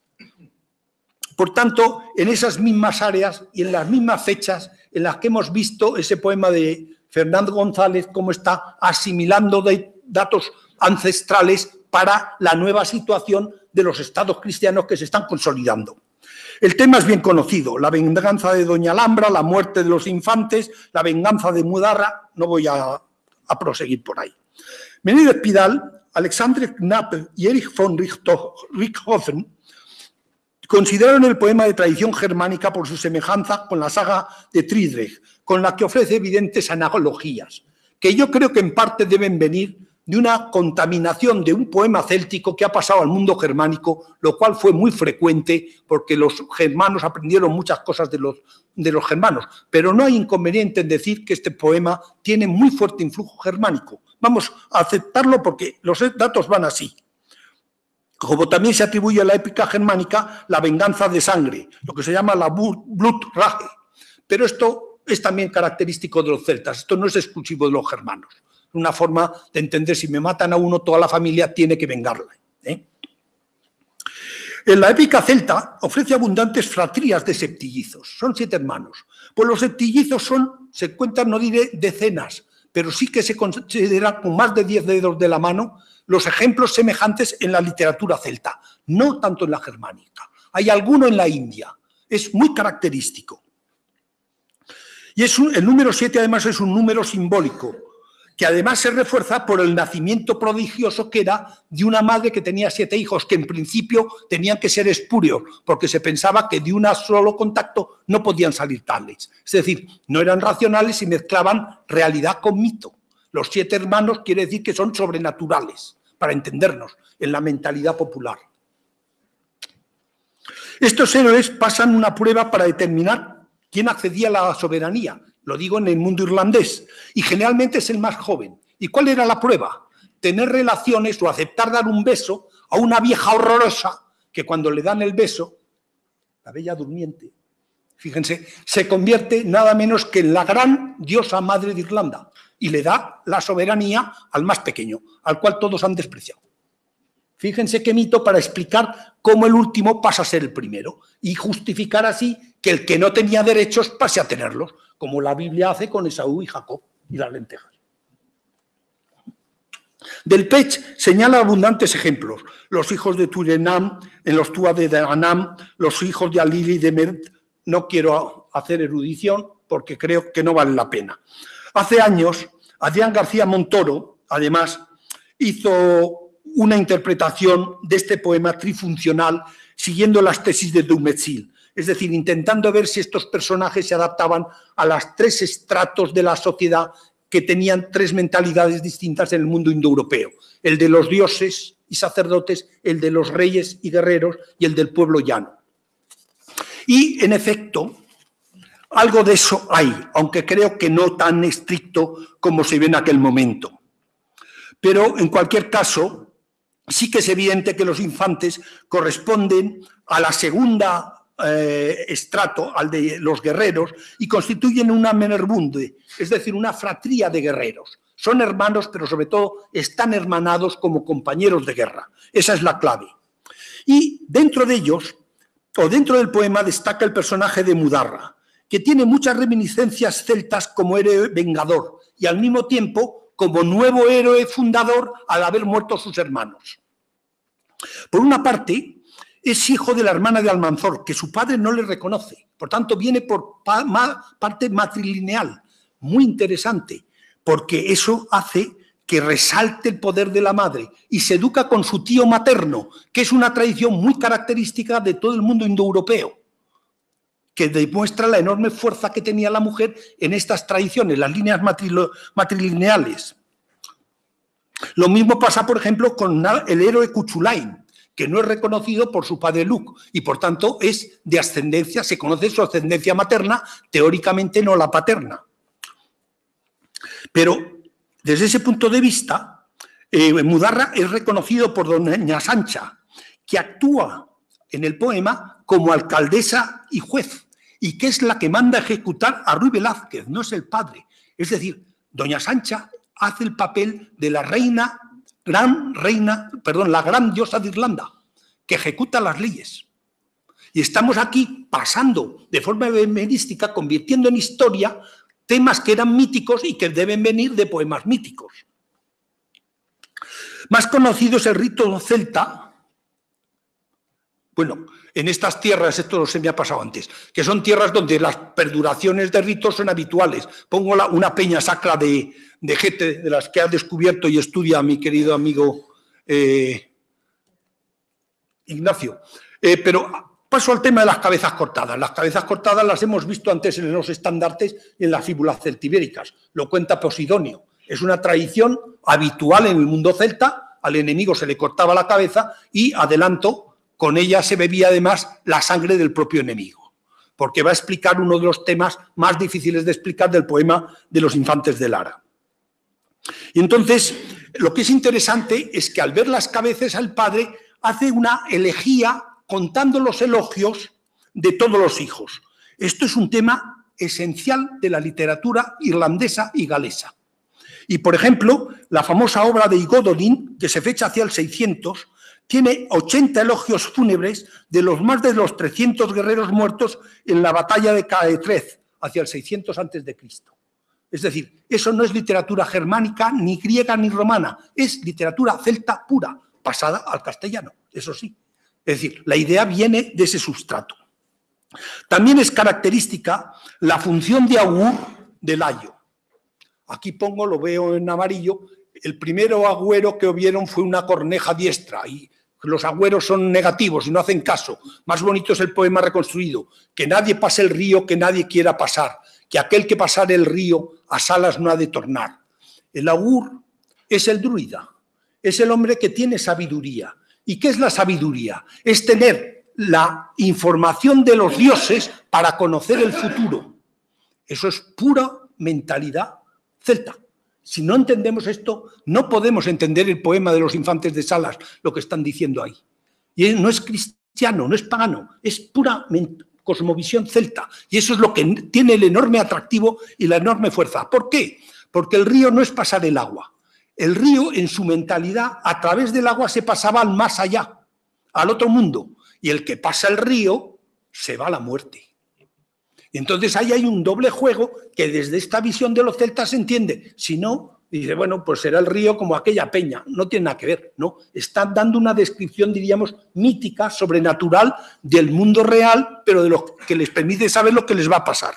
Por tanto, en esas mismas áreas y en las mismas fechas en las que hemos visto ese poema de Fernando González, cómo está asimilando de datos ancestrales para la nueva situación de los estados cristianos que se están consolidando. El tema es bien conocido, la venganza de Doña Alhambra, la muerte de los infantes, la venganza de Mudarra, no voy a, a proseguir por ahí. Menéndez Pidal, Alexander Knapp y Erich von Richthofen consideraron el poema de tradición germánica por su semejanza con la saga de Trídrecht, con la que ofrece evidentes analogías, que yo creo que en parte deben venir de una contaminación de un poema céltico que ha pasado al mundo germánico, lo cual fue muy frecuente porque los germanos aprendieron muchas cosas de los, de los germanos, pero no hay inconveniente en decir que este poema tiene muy fuerte influjo germánico. Vamos a aceptarlo porque los datos van así. Como también se atribuye a la épica germánica la venganza de sangre, lo que se llama la Blutrage, pero esto es también característico de los celtas, esto no es exclusivo de los germanos. Una forma de entender, si me matan a uno, toda la familia tiene que vengarla, ¿eh? En la épica celta ofrece abundantes fratrías de septillizos, son siete hermanos. Pues los septillizos son, se cuentan, no diré decenas, pero sí que se consideran con más de diez dedos de la mano los ejemplos semejantes en la literatura celta, no tanto en la germánica. Hay alguno en la India, es muy característico. Y es un, el número siete además es un número simbólico, que además se refuerza por el nacimiento prodigioso que era de una madre que tenía siete hijos, que en principio tenían que ser espurios, porque se pensaba que de un solo contacto no podían salir tales. Es decir, no eran racionales y mezclaban realidad con mito. Los siete hermanos quiere decir que son sobrenaturales, para entendernos, en la mentalidad popular. Estos héroes pasan una prueba para determinar quién accedía a la soberanía. Lo digo en el mundo irlandés, y generalmente es el más joven. ¿Y cuál era la prueba? Tener relaciones o aceptar dar un beso a una vieja horrorosa que cuando le dan el beso, la bella durmiente, fíjense, se convierte nada menos que en la gran diosa madre de Irlanda y le da la soberanía al más pequeño, al cual todos han despreciado. Fíjense qué mito para explicar cómo el último pasa a ser el primero y justificar así que el que no tenía derechos pase a tenerlos, como la Biblia hace con Esaú y Jacob y las lentejas. Del Pech señala abundantes ejemplos. Los hijos de Turenam, en los Tua de Danam, los hijos de Alili y de Mert. No quiero hacer erudición porque creo que no vale la pena. Hace años, Adrián García Montoro, además, hizo una interpretación de este poema trifuncional siguiendo las tesis de Dumézil, es decir, intentando ver si estos personajes se adaptaban a los tres estratos de la sociedad que tenían tres mentalidades distintas en el mundo indoeuropeo, el de los dioses y sacerdotes, el de los reyes y guerreros y el del pueblo llano. Y, en efecto, algo de eso hay, aunque creo que no tan estricto como se ve en aquel momento. Pero, en cualquier caso, sí que es evidente que los infantes corresponden a la segunda eh, estrato, al de los guerreros, y constituyen una Menerbunde, es decir, una fratría de guerreros. Son hermanos, pero sobre todo están hermanados como compañeros de guerra. Esa es la clave. Y dentro de ellos, o dentro del poema, destaca el personaje de Mudarra, que tiene muchas reminiscencias celtas como héroe vengador y al mismo tiempo como nuevo héroe fundador al haber muerto sus hermanos. Por una parte, es hijo de la hermana de Almanzor, que su padre no le reconoce. Por tanto, viene por pa ma parte matrilineal. Muy interesante, porque eso hace que resalte el poder de la madre y se educa con su tío materno, que es una tradición muy característica de todo el mundo indoeuropeo, que demuestra la enorme fuerza que tenía la mujer en estas tradiciones, las líneas matrilineales. Lo mismo pasa, por ejemplo, con el héroe Cuchulain, que no es reconocido por su padre Luke y, por tanto, es de ascendencia, se conoce su ascendencia materna, teóricamente no la paterna. Pero, desde ese punto de vista, eh, Mudarra es reconocido por doña Sancha, que actúa en el poema como alcaldesa y juez, y que es la que manda ejecutar a Ruy Velázquez, no es el padre. Es decir, doña Sancha hace el papel de la reina, gran reina, perdón, la gran diosa de Irlanda, que ejecuta las leyes. Y estamos aquí pasando de forma memerística, convirtiendo en historia temas que eran míticos y que deben venir de poemas míticos. Más conocido es el rito celta. Bueno, en estas tierras, esto se me ha pasado antes, que son tierras donde las perduraciones de ritos son habituales. Pongo la, una peña sacra de, de Gete, de las que ha descubierto y estudia mi querido amigo eh, Ignacio. Eh, pero paso al tema de las cabezas cortadas. Las cabezas cortadas las hemos visto antes en los estandartes y en las fíbulas celtibéricas. Lo cuenta Posidonio. Es una tradición habitual en el mundo celta. Al enemigo se le cortaba la cabeza y, adelanto, con ella se bebía además la sangre del propio enemigo, porque va a explicar uno de los temas más difíciles de explicar del poema de los infantes de Lara. Y entonces, lo que es interesante es que al ver las cabezas el padre hace una elegía contando los elogios de todos los hijos. Esto es un tema esencial de la literatura irlandesa y galesa. Y, por ejemplo, la famosa obra de Igododin, que se fecha hacia el seiscientos, tiene ochenta elogios fúnebres de los más de los trescientos guerreros muertos en la batalla de Caetrez, hacia el seiscientos antes de Cristo. Es decir, eso no es literatura germánica, ni griega, ni romana, es literatura celta pura, pasada al castellano, eso sí. Es decir, la idea viene de ese sustrato. También es característica la función de augur del ayo. Aquí pongo, lo veo en amarillo, el primero agüero que vieron fue una corneja diestra y los agüeros son negativos y no hacen caso. Más bonito es el poema reconstruido. Que nadie pase el río que nadie quiera pasar, que aquel que pasare el río a salas no ha de tornar. El augur es el druida, es el hombre que tiene sabiduría. ¿Y qué es la sabiduría? Es tener la información de los dioses para conocer el futuro. Eso es pura mentalidad celta. Si no entendemos esto, no podemos entender el poema de los infantes de Salas, lo que están diciendo ahí. Y no es cristiano, no es pagano, es pura cosmovisión celta. Y eso es lo que tiene el enorme atractivo y la enorme fuerza. ¿Por qué? Porque el río no es pasar el agua. El río, en su mentalidad, a través del agua se pasaba al más allá, al otro mundo. Y el que pasa el río se va a la muerte. Y entonces ahí hay un doble juego que desde esta visión de los celtas se entiende. Si no, dice, bueno, pues será el río como aquella peña. No tiene nada que ver, ¿no? Están dando una descripción, diríamos, mítica, sobrenatural del mundo real, pero de lo que les permite saber lo que les va a pasar.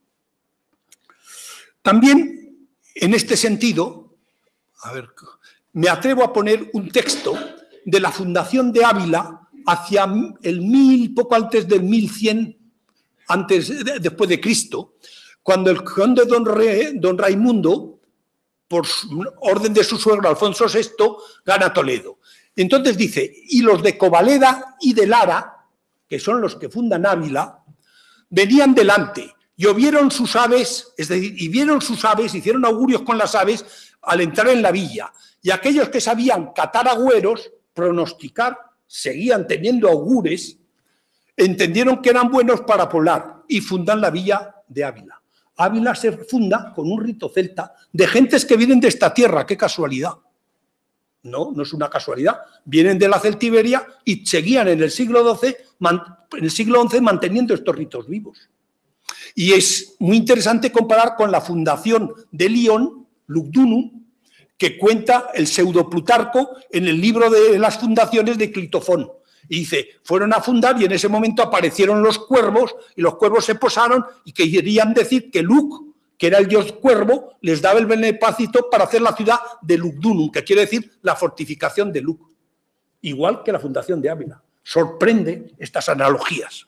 También, en este sentido, a ver, me atrevo a poner un texto de la fundación de Ávila hacia el mil, poco antes del mil cien, antes, después de Cristo, cuando el conde don, Re, don Raimundo, por orden de su suegro Alfonso sexto, gana Toledo. Entonces dice, y los de Covaleda y de Lara, que son los que fundan Ávila, venían delante y vieron sus aves, es decir, y vieron sus aves, hicieron augurios con las aves al entrar en la villa. Y aquellos que sabían catar agüeros, pronosticar, seguían teniendo augures, entendieron que eran buenos para poblar y fundan la villa de Ávila. Ávila se funda con un rito celta de gentes que vienen de esta tierra. ¡Qué casualidad! No, no es una casualidad. Vienen de la Celtiberia y seguían en el siglo doce, en el siglo once manteniendo estos ritos vivos. Y es muy interesante comparar con la fundación de Lyon, Lugdunum, que cuenta el pseudo Plutarco en el libro de las fundaciones de Clitofón. Y dice, fueron a fundar y en ese momento aparecieron los cuervos y los cuervos se posaron y querían decir que Luc, que era el dios cuervo, les daba el beneplácito para hacer la ciudad de Lugdunum, que quiere decir la fortificación de Luc. Igual que la fundación de Ávila. Sorprende estas analogías.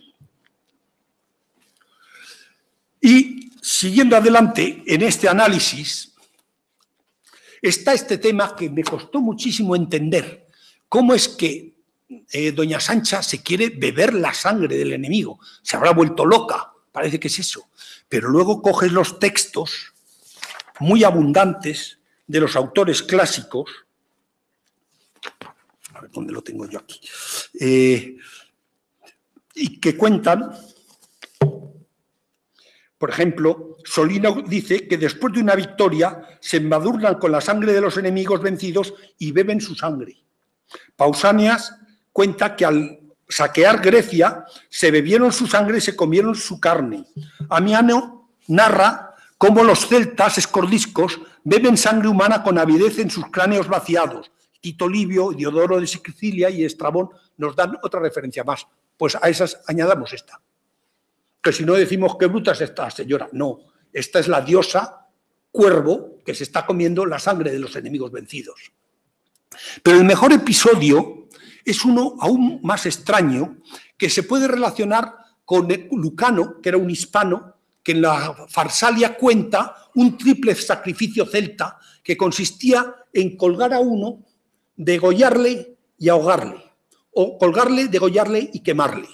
Y siguiendo adelante en este análisis, está este tema que me costó muchísimo entender. ¿Cómo es que eh, doña Sancha se quiere beber la sangre del enemigo? Se habrá vuelto loca, parece que es eso. Pero luego coges los textos muy abundantes de los autores clásicos. A ver, ¿dónde lo tengo yo aquí? Eh, y que cuentan, por ejemplo, Solino dice que después de una victoria se embadurnan con la sangre de los enemigos vencidos y beben su sangre. Pausanias cuenta que al saquear Grecia se bebieron su sangre y se comieron su carne. Amiano narra cómo los celtas escordiscos beben sangre humana con avidez en sus cráneos vaciados. Tito Livio, Diodoro de Sicilia y Estrabón nos dan otra referencia más. Pues a esas añadamos esta. Que si no decimos qué bruta es esta señora. No, esta es la diosa cuervo que se está comiendo la sangre de los enemigos vencidos. Pero el mejor episodio es uno aún más extraño que se puede relacionar con Lucano, que era un hispano, que en la Farsalia cuenta un triple sacrificio celta que consistía en colgar a uno, degollarle y ahogarle, o colgarle, degollarle y quemarle.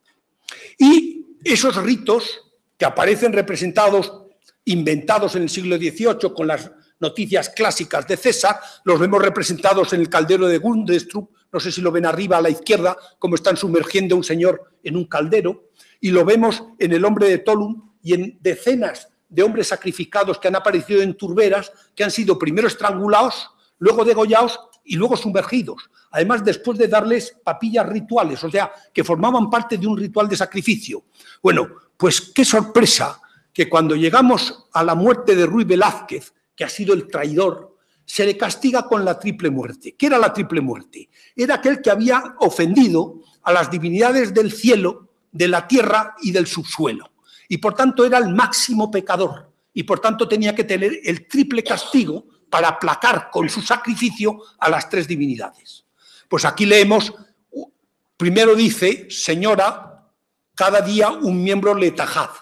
Y esos ritos que aparecen representados, inventados en el siglo dieciocho con las noticias clásicas de César, los vemos representados en el caldero de Gundestrup, no sé si lo ven arriba a la izquierda, como están sumergiendo a un señor en un caldero, y lo vemos en el hombre de Tolum y en decenas de hombres sacrificados que han aparecido en turberas, que han sido primero estrangulados, luego degollados y luego sumergidos. Además, después de darles papillas rituales, o sea, que formaban parte de un ritual de sacrificio. Bueno, pues qué sorpresa que cuando llegamos a la muerte de Ruy Velázquez, que ha sido el traidor, se le castiga con la triple muerte. ¿Qué era la triple muerte? Era aquel que había ofendido a las divinidades del cielo, de la tierra y del subsuelo. Y por tanto era el máximo pecador. Y por tanto tenía que tener el triple castigo para aplacar con su sacrificio a las tres divinidades. Pues aquí leemos, primero dice, señora, cada día un miembro le tajad,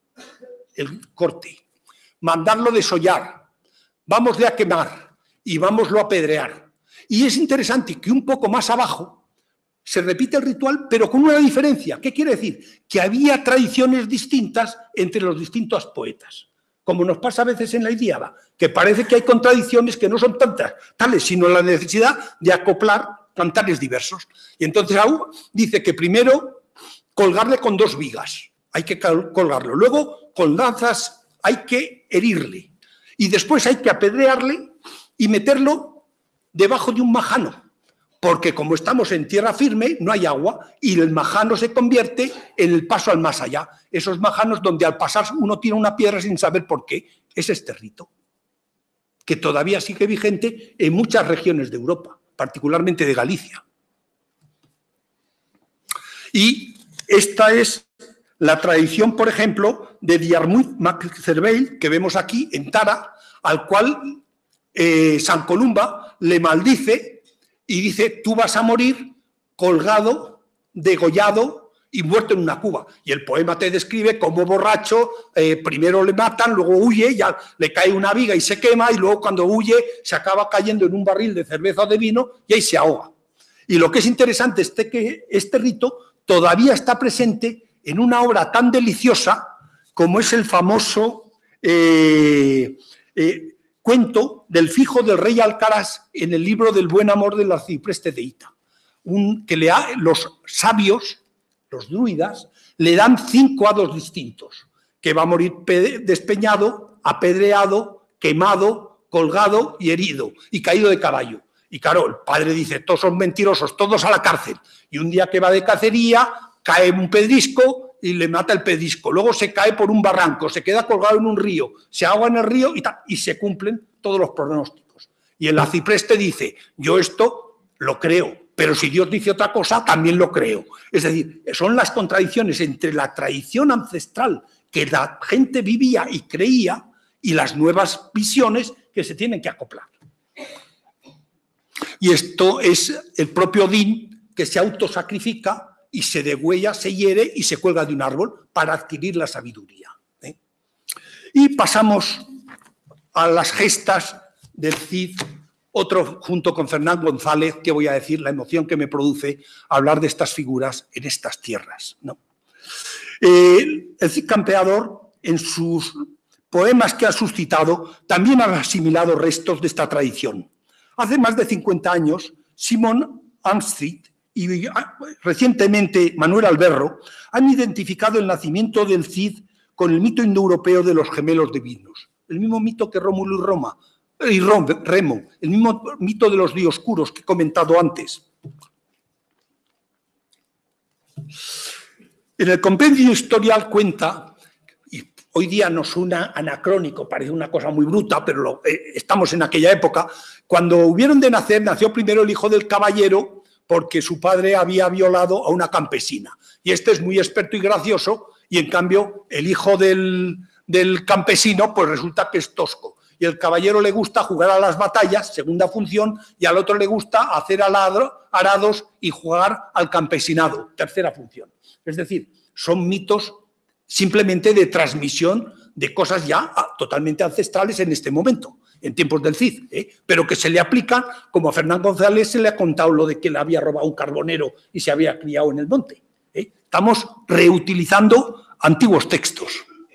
el corte, mandarlo desollar, vámosle a quemar y vámoslo a apedrear. Y es interesante que un poco más abajo se repite el ritual, pero con una diferencia. ¿Qué quiere decir? Que había tradiciones distintas entre los distintos poetas, como nos pasa a veces en la Ilíada, que parece que hay contradicciones que no son tantas, tales, sino la necesidad de acoplar cantares diversos. Y entonces aún dice que primero colgarle con dos vigas, hay que colgarlo, luego con lanzas hay que herirle, y después hay que apedrearle y meterlo debajo de un majano, porque como estamos en tierra firme no hay agua y el majano se convierte en el paso al más allá. Esos majanos donde al pasar uno tira una piedra sin saber por qué, es este rito, que todavía sigue vigente en muchas regiones de Europa, particularmente de Galicia. Y esta es la tradición, por ejemplo, de Diarmuid mac Cervell, que vemos aquí en Tara, al cual eh, San Columba le maldice y dice, tú vas a morir colgado, degollado y muerto en una cuba. Y el poema te describe cómo borracho, eh, primero le matan, luego huye, ya le cae una viga y se quema, y luego cuando huye se acaba cayendo en un barril de cerveza o de vino y ahí se ahoga. Y lo que es interesante es que este rito todavía está presente en una obra tan deliciosa como es el famoso eh, eh, cuento del fijo del rey Alcaraz en el libro del buen amor del arcipreste de Ita, un, que le ha, los sabios, los druidas, le dan cinco hados distintos, que va a morir despeñado, apedreado, quemado, colgado y herido, y caído de caballo. Y claro, el padre dice, todos son mentirosos, todos a la cárcel. Y un día que va de cacería, cae un pedrisco y le mata el pedrisco. Luego se cae por un barranco, se queda colgado en un río, se ahoga en el río y, ta, y se cumplen todos los pronósticos. Y el arcipreste dice, yo esto lo creo, pero si Dios dice otra cosa, también lo creo. Es decir, son las contradicciones entre la tradición ancestral que la gente vivía y creía y las nuevas visiones que se tienen que acoplar. Y esto es el propio Odín que se autosacrifica y se degüella, se hiere y se cuelga de un árbol para adquirir la sabiduría. ¿eh? Y pasamos a las gestas del Cid, otro junto con Fernán González, que voy a decir la emoción que me produce hablar de estas figuras en estas tierras, ¿no? Eh, el Cid Campeador, en sus poemas que ha suscitado, también ha asimilado restos de esta tradición. Hace más de cincuenta años, Simón Amsterdam y recientemente Manuel Alberro han identificado el nacimiento del Cid con el mito indoeuropeo de los gemelos divinos. El mismo mito que Rómulo y Roma, y Remo, el mismo mito de los dioscuros que he comentado antes. En el compendio historial cuenta, y hoy día nos suena anacrónico, parece una cosa muy bruta, pero lo, eh, estamos en aquella época, cuando hubieron de nacer, nació primero el hijo del caballero porque su padre había violado a una campesina. Y este es muy experto y gracioso, y en cambio el hijo del, del campesino pues resulta que es tosco. Y el caballero le gusta jugar a las batallas, segunda función, y al otro le gusta hacer aladro, arados y jugar al campesinado, tercera función. Es decir, son mitos simplemente de transmisión de cosas ya totalmente ancestrales en este momento, en tiempos del Cid, ¿eh? pero que se le aplican, como a Fernán González se le ha contado lo de que le había robado un carbonero y se había criado en el monte. ¿eh? Estamos reutilizando antiguos textos.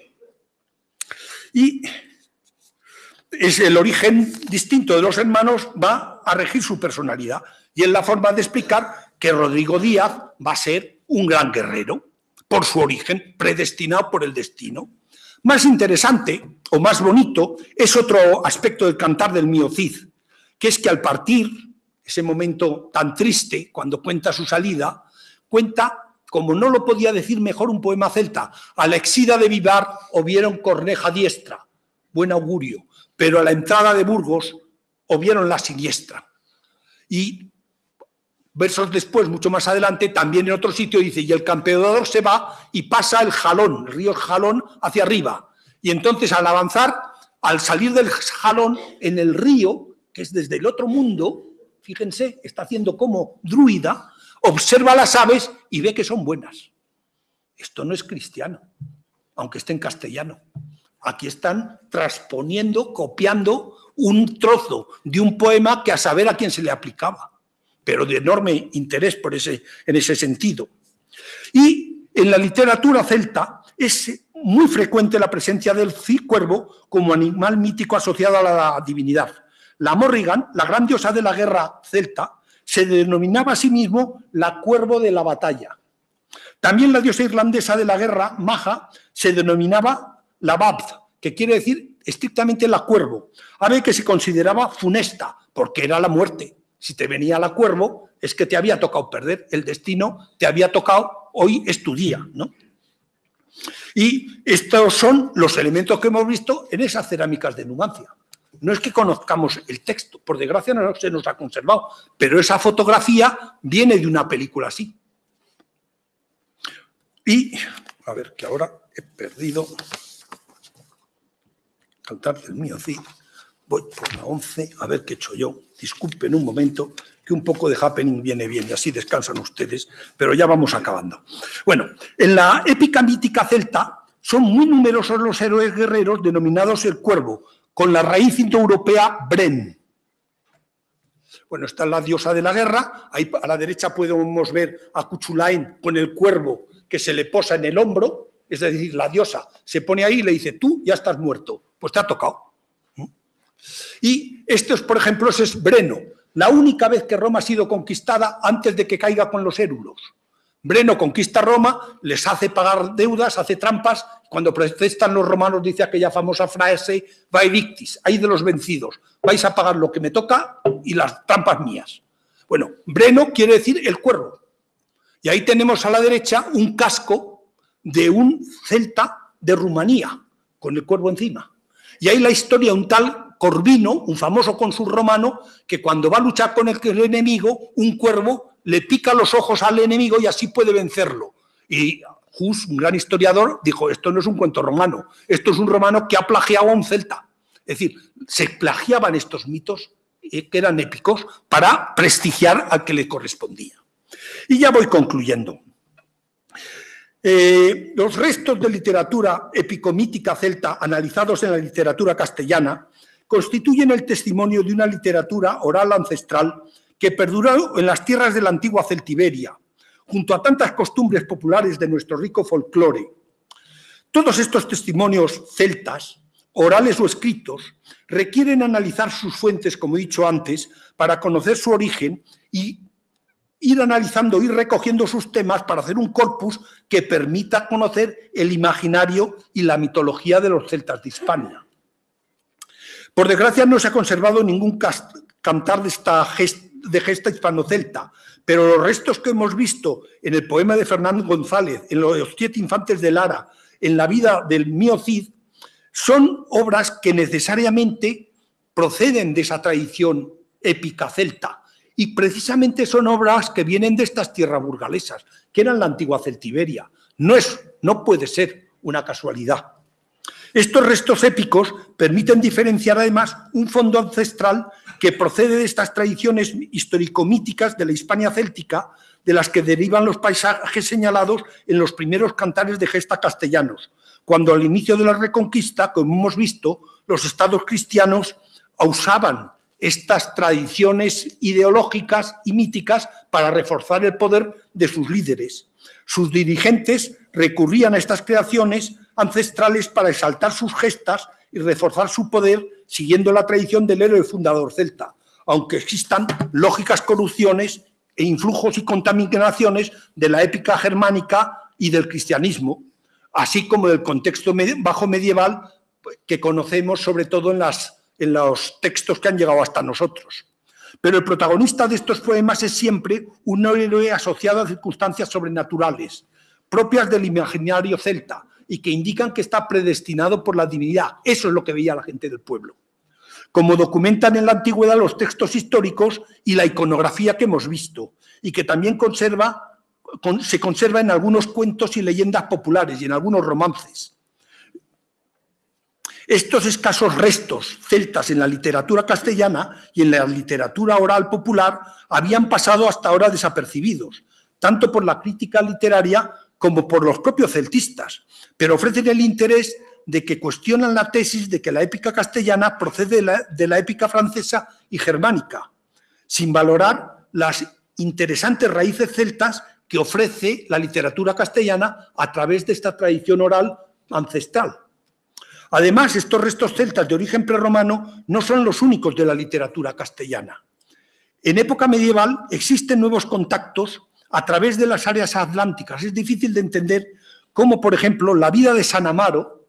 Y es el origen distinto de los hermanos va a regir su personalidad. Y es la forma de explicar que Rodrigo Díaz va a ser un gran guerrero por su origen, predestinado por el destino. Más interesante o más bonito es otro aspecto del cantar del mío Cid, que es que al partir, ese momento tan triste, cuando cuenta su salida, cuenta, como no lo podía decir mejor un poema celta, a la exida de Vivar ovieron corneja diestra, buen augurio, pero a la entrada de Burgos ovieron la siniestra. Y versos después, mucho más adelante, también en otro sitio dice, y el campeador se va y pasa el Jalón, el río Jalón, hacia arriba. Y entonces al avanzar, al salir del Jalón, en el río, que es desde el otro mundo, fíjense, está haciendo como druida, observa las aves y ve que son buenas. Esto no es cristiano, aunque esté en castellano. Aquí están transponiendo, copiando un trozo de un poema que a saber a quién se le aplicaba, pero de enorme interés por ese, en ese sentido. Y en la literatura celta es muy frecuente la presencia del cuervo como animal mítico asociado a la divinidad. La Morrigan, la gran diosa de la guerra celta, se denominaba a sí mismo la cuervo de la batalla. También la diosa irlandesa de la guerra, Maja, se denominaba la Babd, que quiere decir estrictamente la cuervo, ave que se consideraba funesta, porque era la muerte. Si te venía la cuervo, es que te había tocado perder, el destino te había tocado, hoy es tu día, ¿no? Y estos son los elementos que hemos visto en esas cerámicas de Numancia. No es que conozcamos el texto, por desgracia no se nos ha conservado, pero esa fotografía viene de una película así. Y, a ver, que ahora he perdido... Cantar del mío Cid. Voy por la once, a ver qué he hecho yo. Disculpen un momento, que un poco de happening viene bien y así descansan ustedes, pero ya vamos acabando. Bueno, en la épica mítica celta son muy numerosos los héroes guerreros denominados el cuervo, con la raíz indoeuropea Bren. Bueno, está la diosa de la guerra, ahí a la derecha podemos ver a Cuchulain con el cuervo que se le posa en el hombro, es decir, la diosa se pone ahí y le dice, tú ya estás muerto, pues te ha tocado. Y esto, es, por ejemplo, es Breno, la única vez que Roma ha sido conquistada antes de que caiga con los érulos. Breno conquista Roma, les hace pagar deudas, hace trampas. Cuando protestan los romanos dice aquella famosa frase, vae victis, hay de los vencidos, vais a pagar lo que me toca y las trampas mías. Bueno, Breno quiere decir el cuervo. Y ahí tenemos a la derecha un casco de un celta de Rumanía, con el cuervo encima. Y ahí la historia, un tal Corvino, un famoso cónsul romano, que cuando va a luchar con el enemigo, un cuervo le pica los ojos al enemigo y así puede vencerlo. Y Hus, un gran historiador, dijo, esto no es un cuento romano, esto es un romano que ha plagiado a un celta. Es decir, se plagiaban estos mitos eh, que eran épicos para prestigiar al que le correspondía. Y ya voy concluyendo. Eh, los restos de literatura épicomítica celta analizados en la literatura castellana constituyen el testimonio de una literatura oral ancestral que perduró en las tierras de la antigua Celtiberia, junto a tantas costumbres populares de nuestro rico folclore. Todos estos testimonios celtas, orales o escritos, requieren analizar sus fuentes, como he dicho antes, para conocer su origen y ir analizando, ir recogiendo sus temas para hacer un corpus que permita conocer el imaginario y la mitología de los celtas de Hispania. Por desgracia no se ha conservado ningún cantar de esta gesta, de gesta hispano-celta, pero los restos que hemos visto en el poema de Fernán González, en los siete infantes de Lara, en la vida del mío Cid, son obras que necesariamente proceden de esa tradición épica celta. Y precisamente son obras que vienen de estas tierras burgalesas, que eran la antigua Celtiberia. No, es, no puede ser una casualidad. Estos restos épicos permiten diferenciar además un fondo ancestral que procede de estas tradiciones histórico-míticas de la Hispania céltica, de las que derivan los paisajes señalados en los primeros cantares de gesta castellanos, cuando al inicio de la Reconquista, como hemos visto, los estados cristianos usaban estas tradiciones ideológicas y míticas para reforzar el poder de sus líderes. Sus dirigentes recurrían a estas creaciones ancestrales para exaltar sus gestas y reforzar su poder siguiendo la tradición del héroe fundador celta, aunque existan lógicas corrupciones e influjos y contaminaciones de la épica germánica y del cristianismo, así como del contexto bajo medieval que conocemos sobre todo en las en los textos que han llegado hasta nosotros. Pero el protagonista de estos poemas es siempre un héroe asociado a circunstancias sobrenaturales, propias del imaginario celta, y que indican que está predestinado por la divinidad. Eso es lo que veía la gente del pueblo. Como documentan en la antigüedad los textos históricos y la iconografía que hemos visto, y que también conserva, se conserva en algunos cuentos y leyendas populares y en algunos romances. Estos escasos restos celtas en la literatura castellana y en la literatura oral popular habían pasado hasta ahora desapercibidos, tanto por la crítica literaria como por los propios celtistas, pero ofrecen el interés de que cuestionan la tesis de que la épica castellana procede de la, de la épica francesa y germánica, sin valorar las interesantes raíces celtas que ofrece la literatura castellana a través de esta tradición oral ancestral. Además, estos restos celtas de origen prerromano no son los únicos de la literatura castellana. En época medieval existen nuevos contactos a través de las áreas atlánticas. Es difícil de entender cómo, por ejemplo, la vida de San Amaro,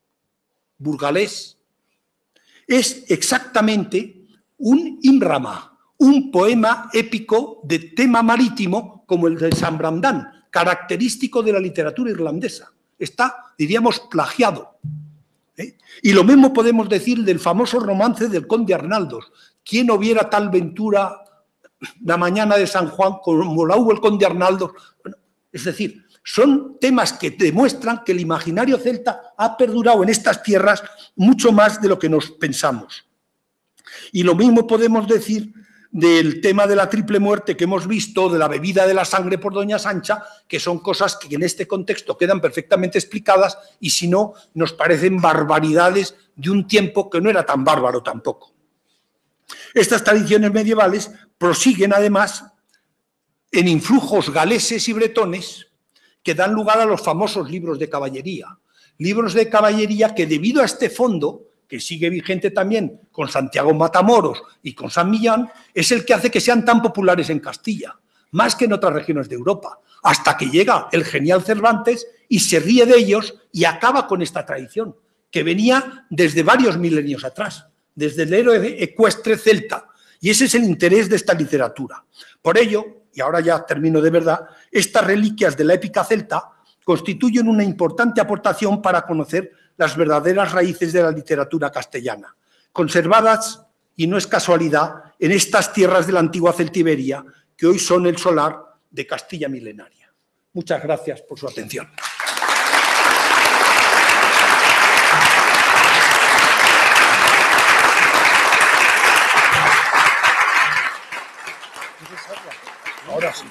burgalés, es exactamente un imrama, un poema épico de tema marítimo como el de San Brandán, característico de la literatura irlandesa. Está, diríamos, plagiado. ¿Eh? Y lo mismo podemos decir del famoso romance del conde Arnaldos. ¿Quién no viera tal ventura la mañana de San Juan como la hubo el conde Arnaldos? Bueno, es decir, son temas que demuestran que el imaginario celta ha perdurado en estas tierras mucho más de lo que nos pensamos. Y lo mismo podemos decir del tema de la triple muerte que hemos visto, de la bebida de la sangre por Doña Sancha, que son cosas que en este contexto quedan perfectamente explicadas y si no, nos parecen barbaridades de un tiempo que no era tan bárbaro tampoco. Estas tradiciones medievales prosiguen además en influjos galeses y bretones que dan lugar a los famosos libros de caballería. Libros de caballería que debido a este fondo, que sigue vigente también con Santiago Matamoros y con San Millán, es el que hace que sean tan populares en Castilla, más que en otras regiones de Europa, hasta que llega el genial Cervantes y se ríe de ellos y acaba con esta tradición, que venía desde varios milenios atrás, desde el héroe ecuestre celta, y ese es el interés de esta literatura. Por ello, y ahora ya termino de verdad, estas reliquias de la épica celta constituyen una importante aportación para conocer las verdaderas raíces de la literatura castellana, conservadas, y no es casualidad, en estas tierras de la antigua Celtiberia, que hoy son el solar de Castilla milenaria. Muchas gracias por su atención. Ahora sí.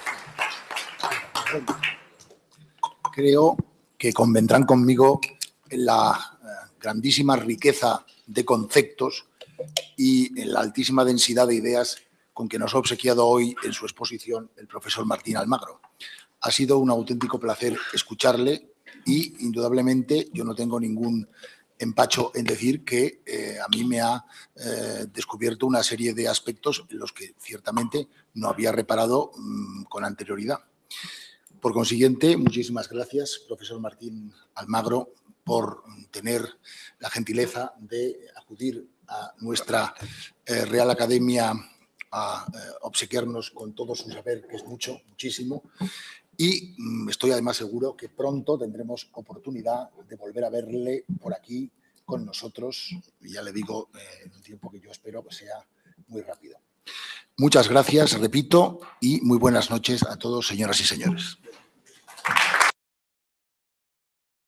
Creo que convendrán conmigo en la grandísima riqueza de conceptos y en la altísima densidad de ideas con que nos ha obsequiado hoy en su exposición el profesor Martín Almagro. Ha sido un auténtico placer escucharle y, indudablemente, yo no tengo ningún empacho en decir que eh, a mí me ha eh, descubierto una serie de aspectos en los que ciertamente no había reparado mmm, con anterioridad. Por consiguiente, muchísimas gracias, profesor Martín Almagro, por tener la gentileza de acudir a nuestra eh, Real Academia a eh, obsequiarnos con todo su saber, que es mucho, muchísimo, y mm, estoy además seguro que pronto tendremos oportunidad de volver a verle por aquí con nosotros, y ya le digo, eh, en un tiempo que yo espero que sea muy rápido. Muchas gracias, repito, y muy buenas noches a todos, señoras y señores.